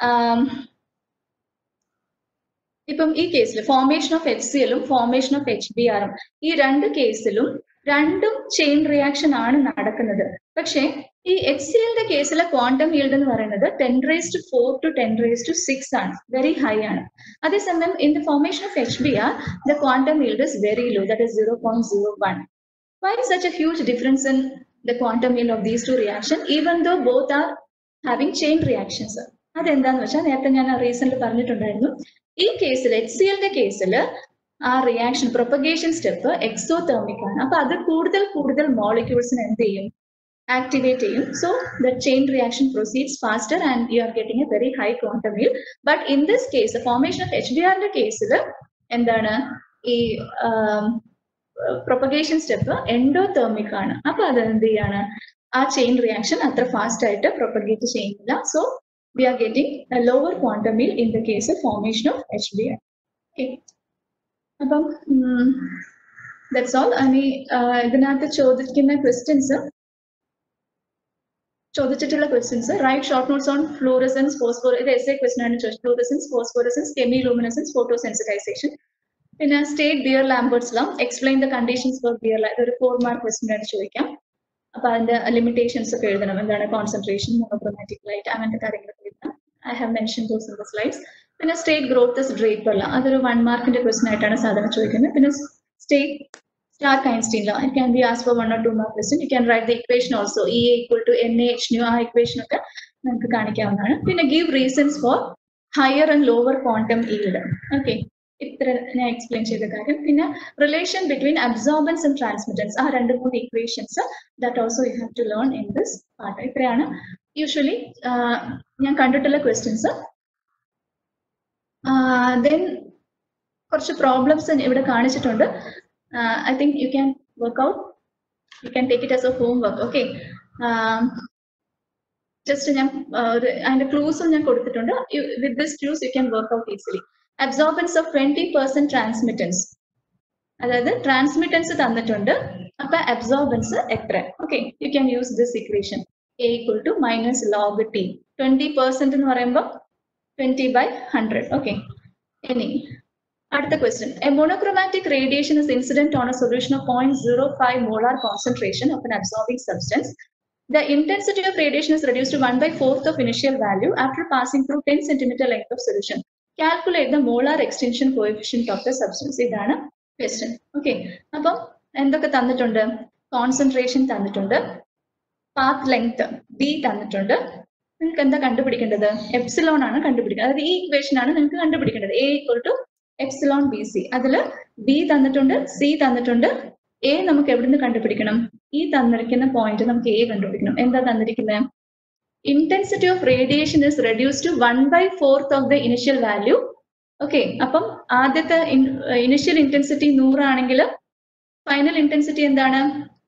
ഇപ്പം ഈ കേസിൽ ഫോർമേഷൻ ഓഫ് HCl-ഉം ഫോർമേഷൻ ഓഫ് HBr-ഉം ഈ രണ്ട് കേസിലും രണ്ടും ചെയിൻ റിയാക്ഷൻ ആണ് നടക്കുന്നത്. പക്ഷേ ഈ HCl-ന്റെ കേസിലെ ക്വാണ്ടം ഫീൽഡ് എന്ന് പറയുന്നത് 10⁴ to 10⁶ ആണ്, വെരി ഹൈ ആണ്. അതേസമയം in the formation of HBr the quantum field is very low, that is 0.01. Why is such a huge difference in the quantum field of these two reactions even though both are having chain reactions? അതെന്താന്ന് വെച്ചാൽ നേരത്തെ ഞാൻ റീസെന്റ് പറഞ്ഞിട്ടുണ്ടായിരുന്നു. ഈ കേസിൽ HCl-ന്റെ കേസിൽ ആ റിയാക്ഷൻ പ്രൊപ്പഗേഷൻ സ്റ്റെപ്പ് എക്സോതെർമിക് ആണ്. അപ്പൊ അത് കൂടുതൽ മോളിക്യൂൾസിന് എന്ത് ചെയ്യും, ആക്ടിവേറ്റ് ചെയ്യും. So the chain reaction proceeds faster and you are getting a very high quantum field. But in this case formation of HBr-ന്റെ കേസിൽ എന്താണ്, ഈ പ്രൊപ്പഗേഷൻ സ്റ്റെപ്പ് എൻഡോതെർമിക് ആണ്. അപ്പൊ അത് എന്ത് ചെയ്യാണ്, our chain reaction at the fast rate propagate chain. So we are getting a lower quantum yield in the case of formation of HBr. Okay. That's all. ഇതിനകത്ത് ചോദിക്കുന്ന questions. ചോദിച്ചിട്ടുള്ള questions. Write short notes on fluorescence, phosphorus. ഇത് essay question ആണ് ചോദിച്ചത്. Fluorescence, phosphorescence, chemiluminescence, photosensitization. പിന്നെ state Beer-Lambert's law. Explain the conditions for Beer-Lambert. ഒരു 4-mark question ആണ് ചോദിക്കാം. അപ്പോൾ അതിന്റെ limitations ഒക്കെ എഴുതണം. എന്താണ് concentration, monochromatic light, അങ്ങനത്തെ കാര്യങ്ങളൊക്കെ എഴുതണം. I have mentioned those in the slides. പിന്നെ state growth is Draper law. അതൊരു 1 markന്റെ question ആയിട്ടാണ് സാധാരണ ചോദിക്കുന്നത്. പിന്നെ state Stark-Einstein law. It can be asked for 1 or 2 mark question. You can write the equation also. EA equal to NA H nu. ആ equation ഒക്കെ നമുക്ക് കാണിക്കാവുന്നതാണ്. പിന്നെ give reasons for higher and lower quantum yield. Okay. ഇത്ര ഞാൻ എക്സ്പ്ലെയിൻ ചെയ്ത കാര്യം. പിന്നെ relation between absorbance and transmittance, ആ 2-3 equations that also you have to learn in this part. ഇത്രയാണ് യൂഷ്വലി ഞാൻ കണ്ടിട്ടുള്ള ക്വസ്റ്റ്യൻസ്. ദെൻ കുറച്ച് പ്രോബ്ലംസ് ഇവിടെ കാണിച്ചിട്ടുണ്ട്. I think you can work out, you can take it as a homework. Okay, just ഞാൻ അതിന്റെ ക്ലൂസും ഞാൻ കൊടുത്തിട്ടുണ്ട്. With this clues you can work out easily. Absorbance of 20% transmittance. അതായത് ട്രാൻസ്മിറ്റൻസ് തന്നിട്ടുണ്ട്, അപ്പൊ അബ്സോർബൻസ് എത്ര? Okay, you can use this equation. A equal to minus log t. 20% എന്ന് പറയുമ്പോൾ 20/100. ഓക്കെ, ഇനി അടുത്ത question. A monochromatic radiation is incident on a solution of 0.05 molar concentration of an absorbing substance. The intensity of radiation is reduced to 1/4 of initial value after passing through 10 centimeter length of solution. Calculate the molar extinction coefficient of the substance. ഇതാണ് ക്വസ്റ്റ്യൻ. ഓക്കെ, അപ്പം എന്തൊക്കെ തന്നിട്ടുണ്ട്? കോൺസെൻട്രേഷൻ തന്നിട്ടുണ്ട്, പാത്ത് ലെങ്ത് ബി തന്നിട്ടുണ്ട്. നിങ്ങൾക്ക് എന്താ കണ്ടുപിടിക്കേണ്ടത്? എപ്സിലോൺ ആണ് കണ്ടുപിടിക്കുന്നത്. അതായത് ഈ ഇക്വേഷൻ ആണ് നിങ്ങൾക്ക് കണ്ടുപിടിക്കേണ്ടത്. A equal to epsilon B C. അതിൽ ബി തന്നിട്ടുണ്ട്, സി തന്നിട്ടുണ്ട്. എ നമുക്ക് എവിടെ നിന്ന് കണ്ടുപിടിക്കണം? ഈ തന്നിരിക്കുന്ന പോയിന്റ് നമുക്ക് എ കണ്ടുപിടിക്കണം. എന്താ തന്നിരിക്കുന്നത്? Intensity of radiation is reduced to 1/4 of the initial value. Okay, അപ്പം ആദ്യത്തെ ഇനിഷ്യൽ ഇന്റൻസിറ്റി 100 ആണെങ്കിൽ ഫൈനൽ ഇന്റൻസിറ്റി എന്താണ്?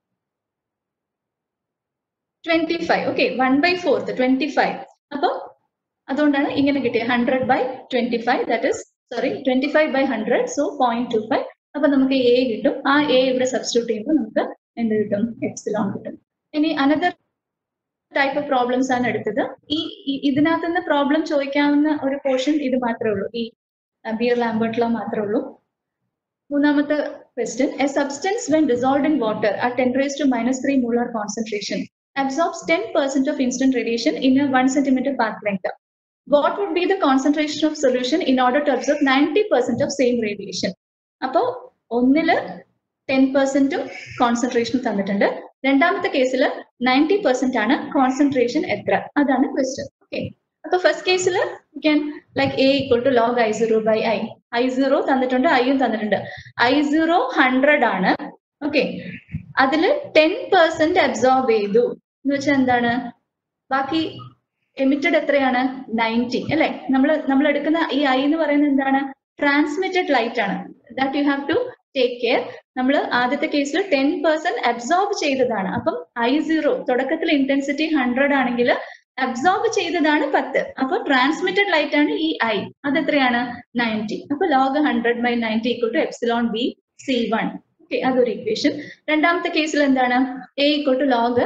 25. ഓക്കെ, 1/4 25. അപ്പം അതുകൊണ്ടാണ് ഇങ്ങനെ കിട്ടിയത് 100/25. That is 25/100. സോ 0.25. അപ്പൊ നമുക്ക് എ കിട്ടും. ആ എ ഇവിടെ സബ്സ്റ്റിറ്റ്യൂട്ട് ചെയ്യുമ്പോൾ നമുക്ക് എന്ത് കിട്ടും? എപ്സിലോൺ കിട്ടും. ഇനി അനദർ ടൈപ്പ് ഓഫ് പ്രോബ്ലംസ് ആണ് എടുത്തത്. ഇതിനകത്ത് നിന്ന് പ്രോബ്ലം ചോദിക്കാവുന്ന ഒരു പോർഷൻ ഇത് മാത്രമേ ഉള്ളൂ. ഈ ബിയർ-ലാംബർട്ട് ലോ മാത്രമേ ഉള്ളൂ. മൂന്നാമത്തെ question. A substance when dissolved in water at 10⁻³ molar concentration absorbs 10% of instant radiation in a 1 centimeter path length. What would be the concentration of solution in order to absorb 90% of same radiation? അപ്പോൾ ഒന്നില് 10% കോൺസെൻട്രേഷൻ തന്നിട്ടുണ്ട്. രണ്ടാമത്തെ കേസിൽ 90% ആണ്. കോൺസെൻട്രേഷൻ എത്ര? അതാണ് ക്വസ്റ്റ്യൻ. ഓക്കെ, അപ്പൊ ഫസ്റ്റ് കേസിൽ you can like A equal to log I0/I. I0 തന്നിട്ടുണ്ട്, ഐയും തന്നിട്ടുണ്ട്. I0 100 ആണ്. ഓക്കെ, അതില് 10% അബ്സോർബ് ചെയ്തു എന്ന് വെച്ചാൽ എന്താണ്? ബാക്കി എമിറ്റഡ് എത്രയാണ്? 90 അല്ലെ? നമ്മൾ എടുക്കുന്ന ഈ I എന്ന് പറയുന്നത് എന്താണ്? ട്രാൻസ്മിറ്റഡ് ലൈറ്റ് ആണ്. That you have to take care. നമ്മൾ ആദ്യത്തെ കേസിൽ 10% അബ്സോർബ് ചെയ്തതാണ്. അപ്പം I0 തുടക്കത്തിൽ ഇന്റൻസിറ്റി 100 ആണെങ്കിൽ അബ്സോർബ് ചെയ്തതാണ് 10. അപ്പൊ ട്രാൻസ്മിറ്റഡ് ലൈറ്റ് ആണ് ഈ I. അതെത്രയാണ്? 90. അപ്പൊ log 100/90 equal to epsilon B C1. Okay, അതൊരു ഇക്വേഷൻ. രണ്ടാമത്തെ കേസിൽ എന്താണ്? A equal to log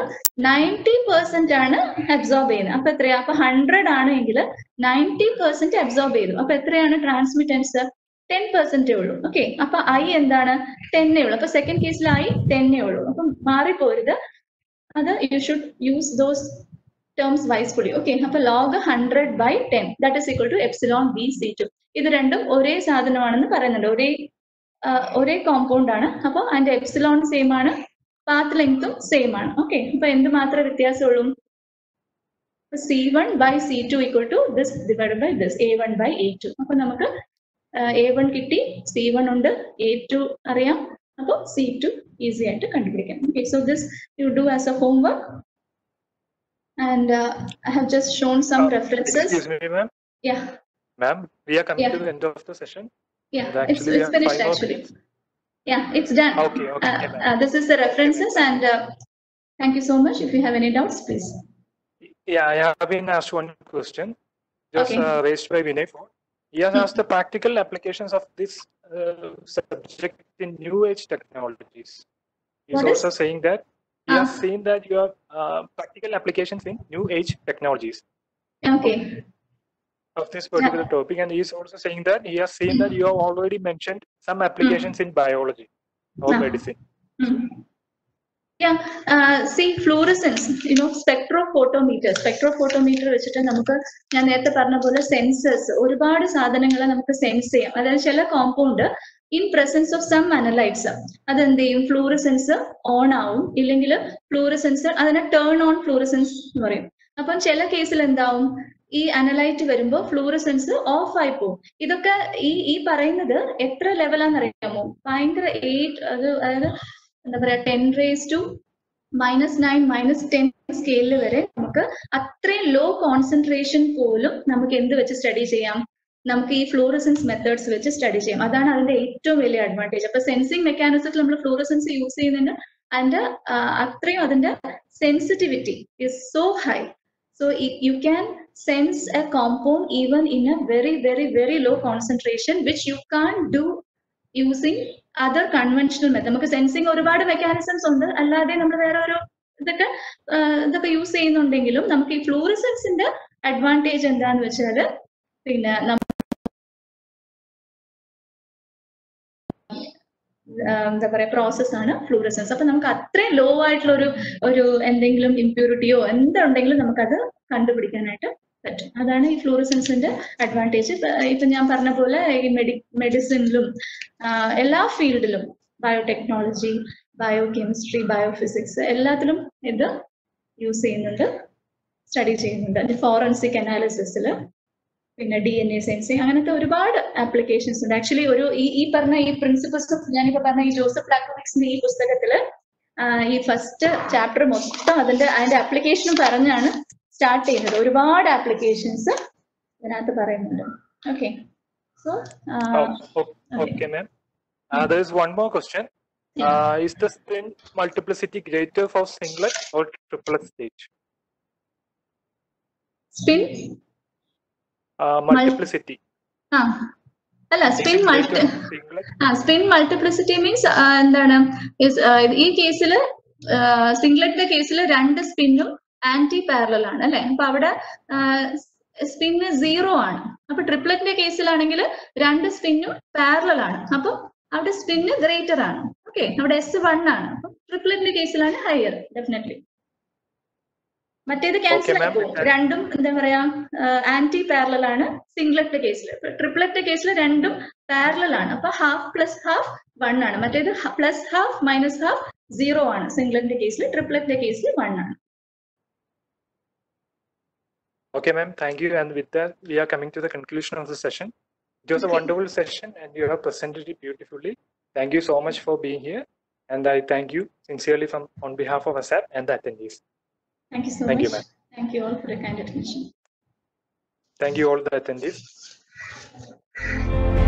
90% ആണ് അബ്സോർബ് ചെയ്യുന്നത്. അപ്പൊ എത്രയാ? അപ്പൊ 100 ആണെങ്കിൽ 90% അബ്സോർബ് ചെയ്തു. അപ്പൊ എത്രയാണ് ട്രാൻസ്മിറ്റൻസ്? 10% ഉള്ളൂ. ഓക്കെ, അപ്പൊ I എന്താണ്? 10 ഉള്ളൂ. അപ്പൊ സെക്കൻഡ് കേസിൽ I 10 ഉള്ളൂ. അപ്പം മാറിപ്പോരുത്. അത് you should use those terms wisefully. Okay, അപ്പൊ log 100/10 that is equal to epsilon B C2. ഇത് രണ്ടും ഒരേ സാധനമാണെന്ന് പറയുന്നുണ്ട്. ഒരേ കോമ്പൗണ്ട് ആണ്. അപ്പൊ അതിന്റെ എപ്സിലോൺ സെയിം ആണ്, പാത്ത് ലെങ്തും സെയിം ആണ്. ഓക്കെ, അപ്പൊ എന്ത് മാത്രമേ വ്യത്യാസമുള്ളൂ? C1/C2 equal to this divided by this A1/A2. അപ്പൊ നമുക്ക് A1 കിട്ടി, C1 ഉണ്ട്, A2 അറിയാം. അപ്പോൾ C2 ഈസി ആയിട്ട് കണ്ടുപിടിക്കാം. Okay, so this you do as a homework, and I have just shown some references. Excuse me, ma'am. Yeah. Ma'am, we are coming to the end of the session. Yeah, it's finished actually. Yeah, it's done. Okay. This is the references, and Thank you so much. If you have any doubts, please. Yeah, I have been asked one question, just Okay. raised by Vinay. He has asked the practical applications of this subject in new age technologies. He's What is? also saying that he has seen that you have practical applications in new age technologies Okay. of this particular topic, and he's also saying that he has seen that you have already mentioned some applications in biology or medicine. Yeah, see fluorescence, you know, spectrophotometer വെച്ചിട്ട് നമുക്ക് ഞാൻ നേരത്തെ പറഞ്ഞ പോലെ സെൻസേഴ്സ് ഒരുപാട് സാധനങ്ങളെ നമുക്ക് സെൻസ് ചെയ്യാം. അതായത് ചില compound in presence of some analytes അതെന്ത് ചെയ്യും, ഫ്ലൂറസെൻസ് ഓൺ ആവും, ഇല്ലെങ്കിൽ ഫ്ലൂറസെൻസ് അതിനെ ടേൺ ഓൺ ഫ്ലൂറസെൻസ് എന്ന് പറയും. അപ്പം ചില കേസിൽ എന്താവും, ഈ അനലൈറ്റ് വരുമ്പോൾ ഫ്ലൂറസെൻസ് ഓഫ് ആയി പോകും. ഇതൊക്കെ ഈ പറയുന്നത് എത്ര ലെവലാന്ന് അറിയാമോ? ഭയങ്കര അതായത് എന്താ പറയാ 10⁻⁻9 -10 സ്കെയിലിൽ വരെ നമുക്ക് അത്രയും ലോ കോൺസെൻട്രേഷൻ പോലും നമുക്ക് എന്ത് വെച്ച് സ്റ്റഡി ചെയ്യാം, നമുക്ക് ഈ ഫ്ലൂറസെൻസ് മെത്തേഡ്സ് വെച്ച് സ്റ്റഡി ചെയ്യാം. അതാണ് അതിന്റെ ഏറ്റവും വലിയ അഡ്വാൻറ്റേജ്. അപ്പൊ സെൻസിങ് മെക്കാനിസത്തിൽ നമ്മൾ ഫ്ലൂറസെൻസ് യൂസ് ചെയ്യുന്നതിന് അതിന്റെ അത്രയും അതിന്റെ sensitivity is so high. So you can sense a compound even in a very, very, very low concentration, which you can't do using other conventional method. നമുക്ക് സെൻസിങ് ഒരുപാട് മെക്കാനിസംസ് ഉണ്ട്, അല്ലാതെ നമ്മൾ വേറെ ഒരു ഇതൊക്കെ യൂസ് ചെയ്യുന്നുണ്ടെങ്കിലും നമുക്ക് ഈ ഫ്ലൂറസെൻസിന്റെ അഡ്വാൻറ്റേജ് എന്താന്ന് വെച്ചാല് പിന്നെ എന്താ പറയാ പ്രോസസ് ആണ് ഫ്ലൂറസെൻസ്. അപ്പൊ നമുക്ക് അത്രയും ലോ ആയിട്ടുള്ള ഒരു എന്തെങ്കിലും ഇംപ്യൂരിറ്റിയോ എന്തുണ്ടെങ്കിലും നമുക്കത് കണ്ടുപിടിക്കാനായിട്ട് പറ്റും. അതാണ് ഈ ഫ്ലൂറസെൻസിന്റെ അഡ്വാൻറ്റേജ്. ഇപ്പൊ ഞാൻ പറഞ്ഞ പോലെ ഈ മെഡിസിനിലും എല്ലാ ഫീൽഡിലും ബയോടെക്നോളജി, ബയോകെമിസ്ട്രി, ബയോഫിസിക്സ് എല്ലാത്തിലും ഇത് യൂസ് ചെയ്യുന്നുണ്ട്, സ്റ്റഡി ചെയ്യുന്നുണ്ട്. ഫോറൻസിക് അനാലിസിസിൽ, പിന്നെ DNA സെൻസിങ്, അങ്ങനത്തെ ഒരുപാട് ആപ്ലിക്കേഷൻസ് ഉണ്ട്. ആക്ച്വലി ഈ പറഞ്ഞ ഈ പ്രിൻസിപ്പിൾസ് ഞാനിപ്പോ പറഞ്ഞ ഈ ജോസഫ് ലാക്കോവിക്സിന്റെ ഈ പുസ്തകത്തില് ഈ ഫസ്റ്റ് ചാപ്റ്റർ മൊത്തം അതിന്റെ ആപ്ലിക്കേഷനും പറഞ്ഞാണ് സ്റ്റാർട്ട് ചെയ്യുന്നത്. ഒരുപാട് ആപ്ലിക്കേഷൻസ് ഇതിനകത്ത് പറയുന്നുണ്ട്. Okay, so okay ma'am. There is one more question. Is the spin multiplicity greater for singlet or triplet stage? Spin multiplicity. അല്ല, സ്പിൻ മൾട്ടിപ്ലിസിറ്റി മീൻസ് എന്താണ്, ഈ കേസിൽ സിംഗ്ലറ്റിന്റെ കേസിൽ 2 സ്പിന്നും ആന്റി പാരലൽ ആണ് അല്ലെ. അപ്പൊ അവിടെ സ്പിന്ന് 0 ആണ്. അപ്പൊ ട്രിപ്ലറ്റിന്റെ കേസിലാണെങ്കിൽ 2 സ്പിന്നും പാരലൽ ആണ്. അപ്പൊ അവിടെ സ്പിന്ന് ഗ്രേറ്റർ ആണ്. ഓക്കെ, അവിടെ S1 ആണ്. അപ്പൊ ട്രിപ്ലറ്റിന്റെ കേസിലാണ് ഹയർ ഡെഫിനറ്റ്ലി. മറ്റേത് ക്യാൻസൽ ആയി, രണ്ടും എന്താ പറയാ ആന്റി പാരലൽ ആണ് സിംഗ്ലറ്റിന്റെ കേസിൽ. ട്രിപ്ലറ്റിന്റെ കേസിൽ രണ്ടും പാരലൽ ആണ്. അപ്പൊ ഹാഫ് പ്ലസ് ഹാഫ് 1 ആണ്. മറ്റേത് പ്ലസ് ഹാഫ് മൈനസ് ഹാഫ് 0 ആണ് സിംഗ്ലറ്റിന്റെ കേസിൽ. ട്രിപ്ലറ്റിന്റെ കേസിൽ 1 ആണ്. Okay ma'am, thank you. And with that we are coming to the conclusion of the session. It was a wonderful session and you have presented it beautifully. Thank you so much for being here, and I thank you sincerely on behalf of ASAP and the attendees. Thank you so much. You, thank you all for your kind attention. Thank you all the attendees.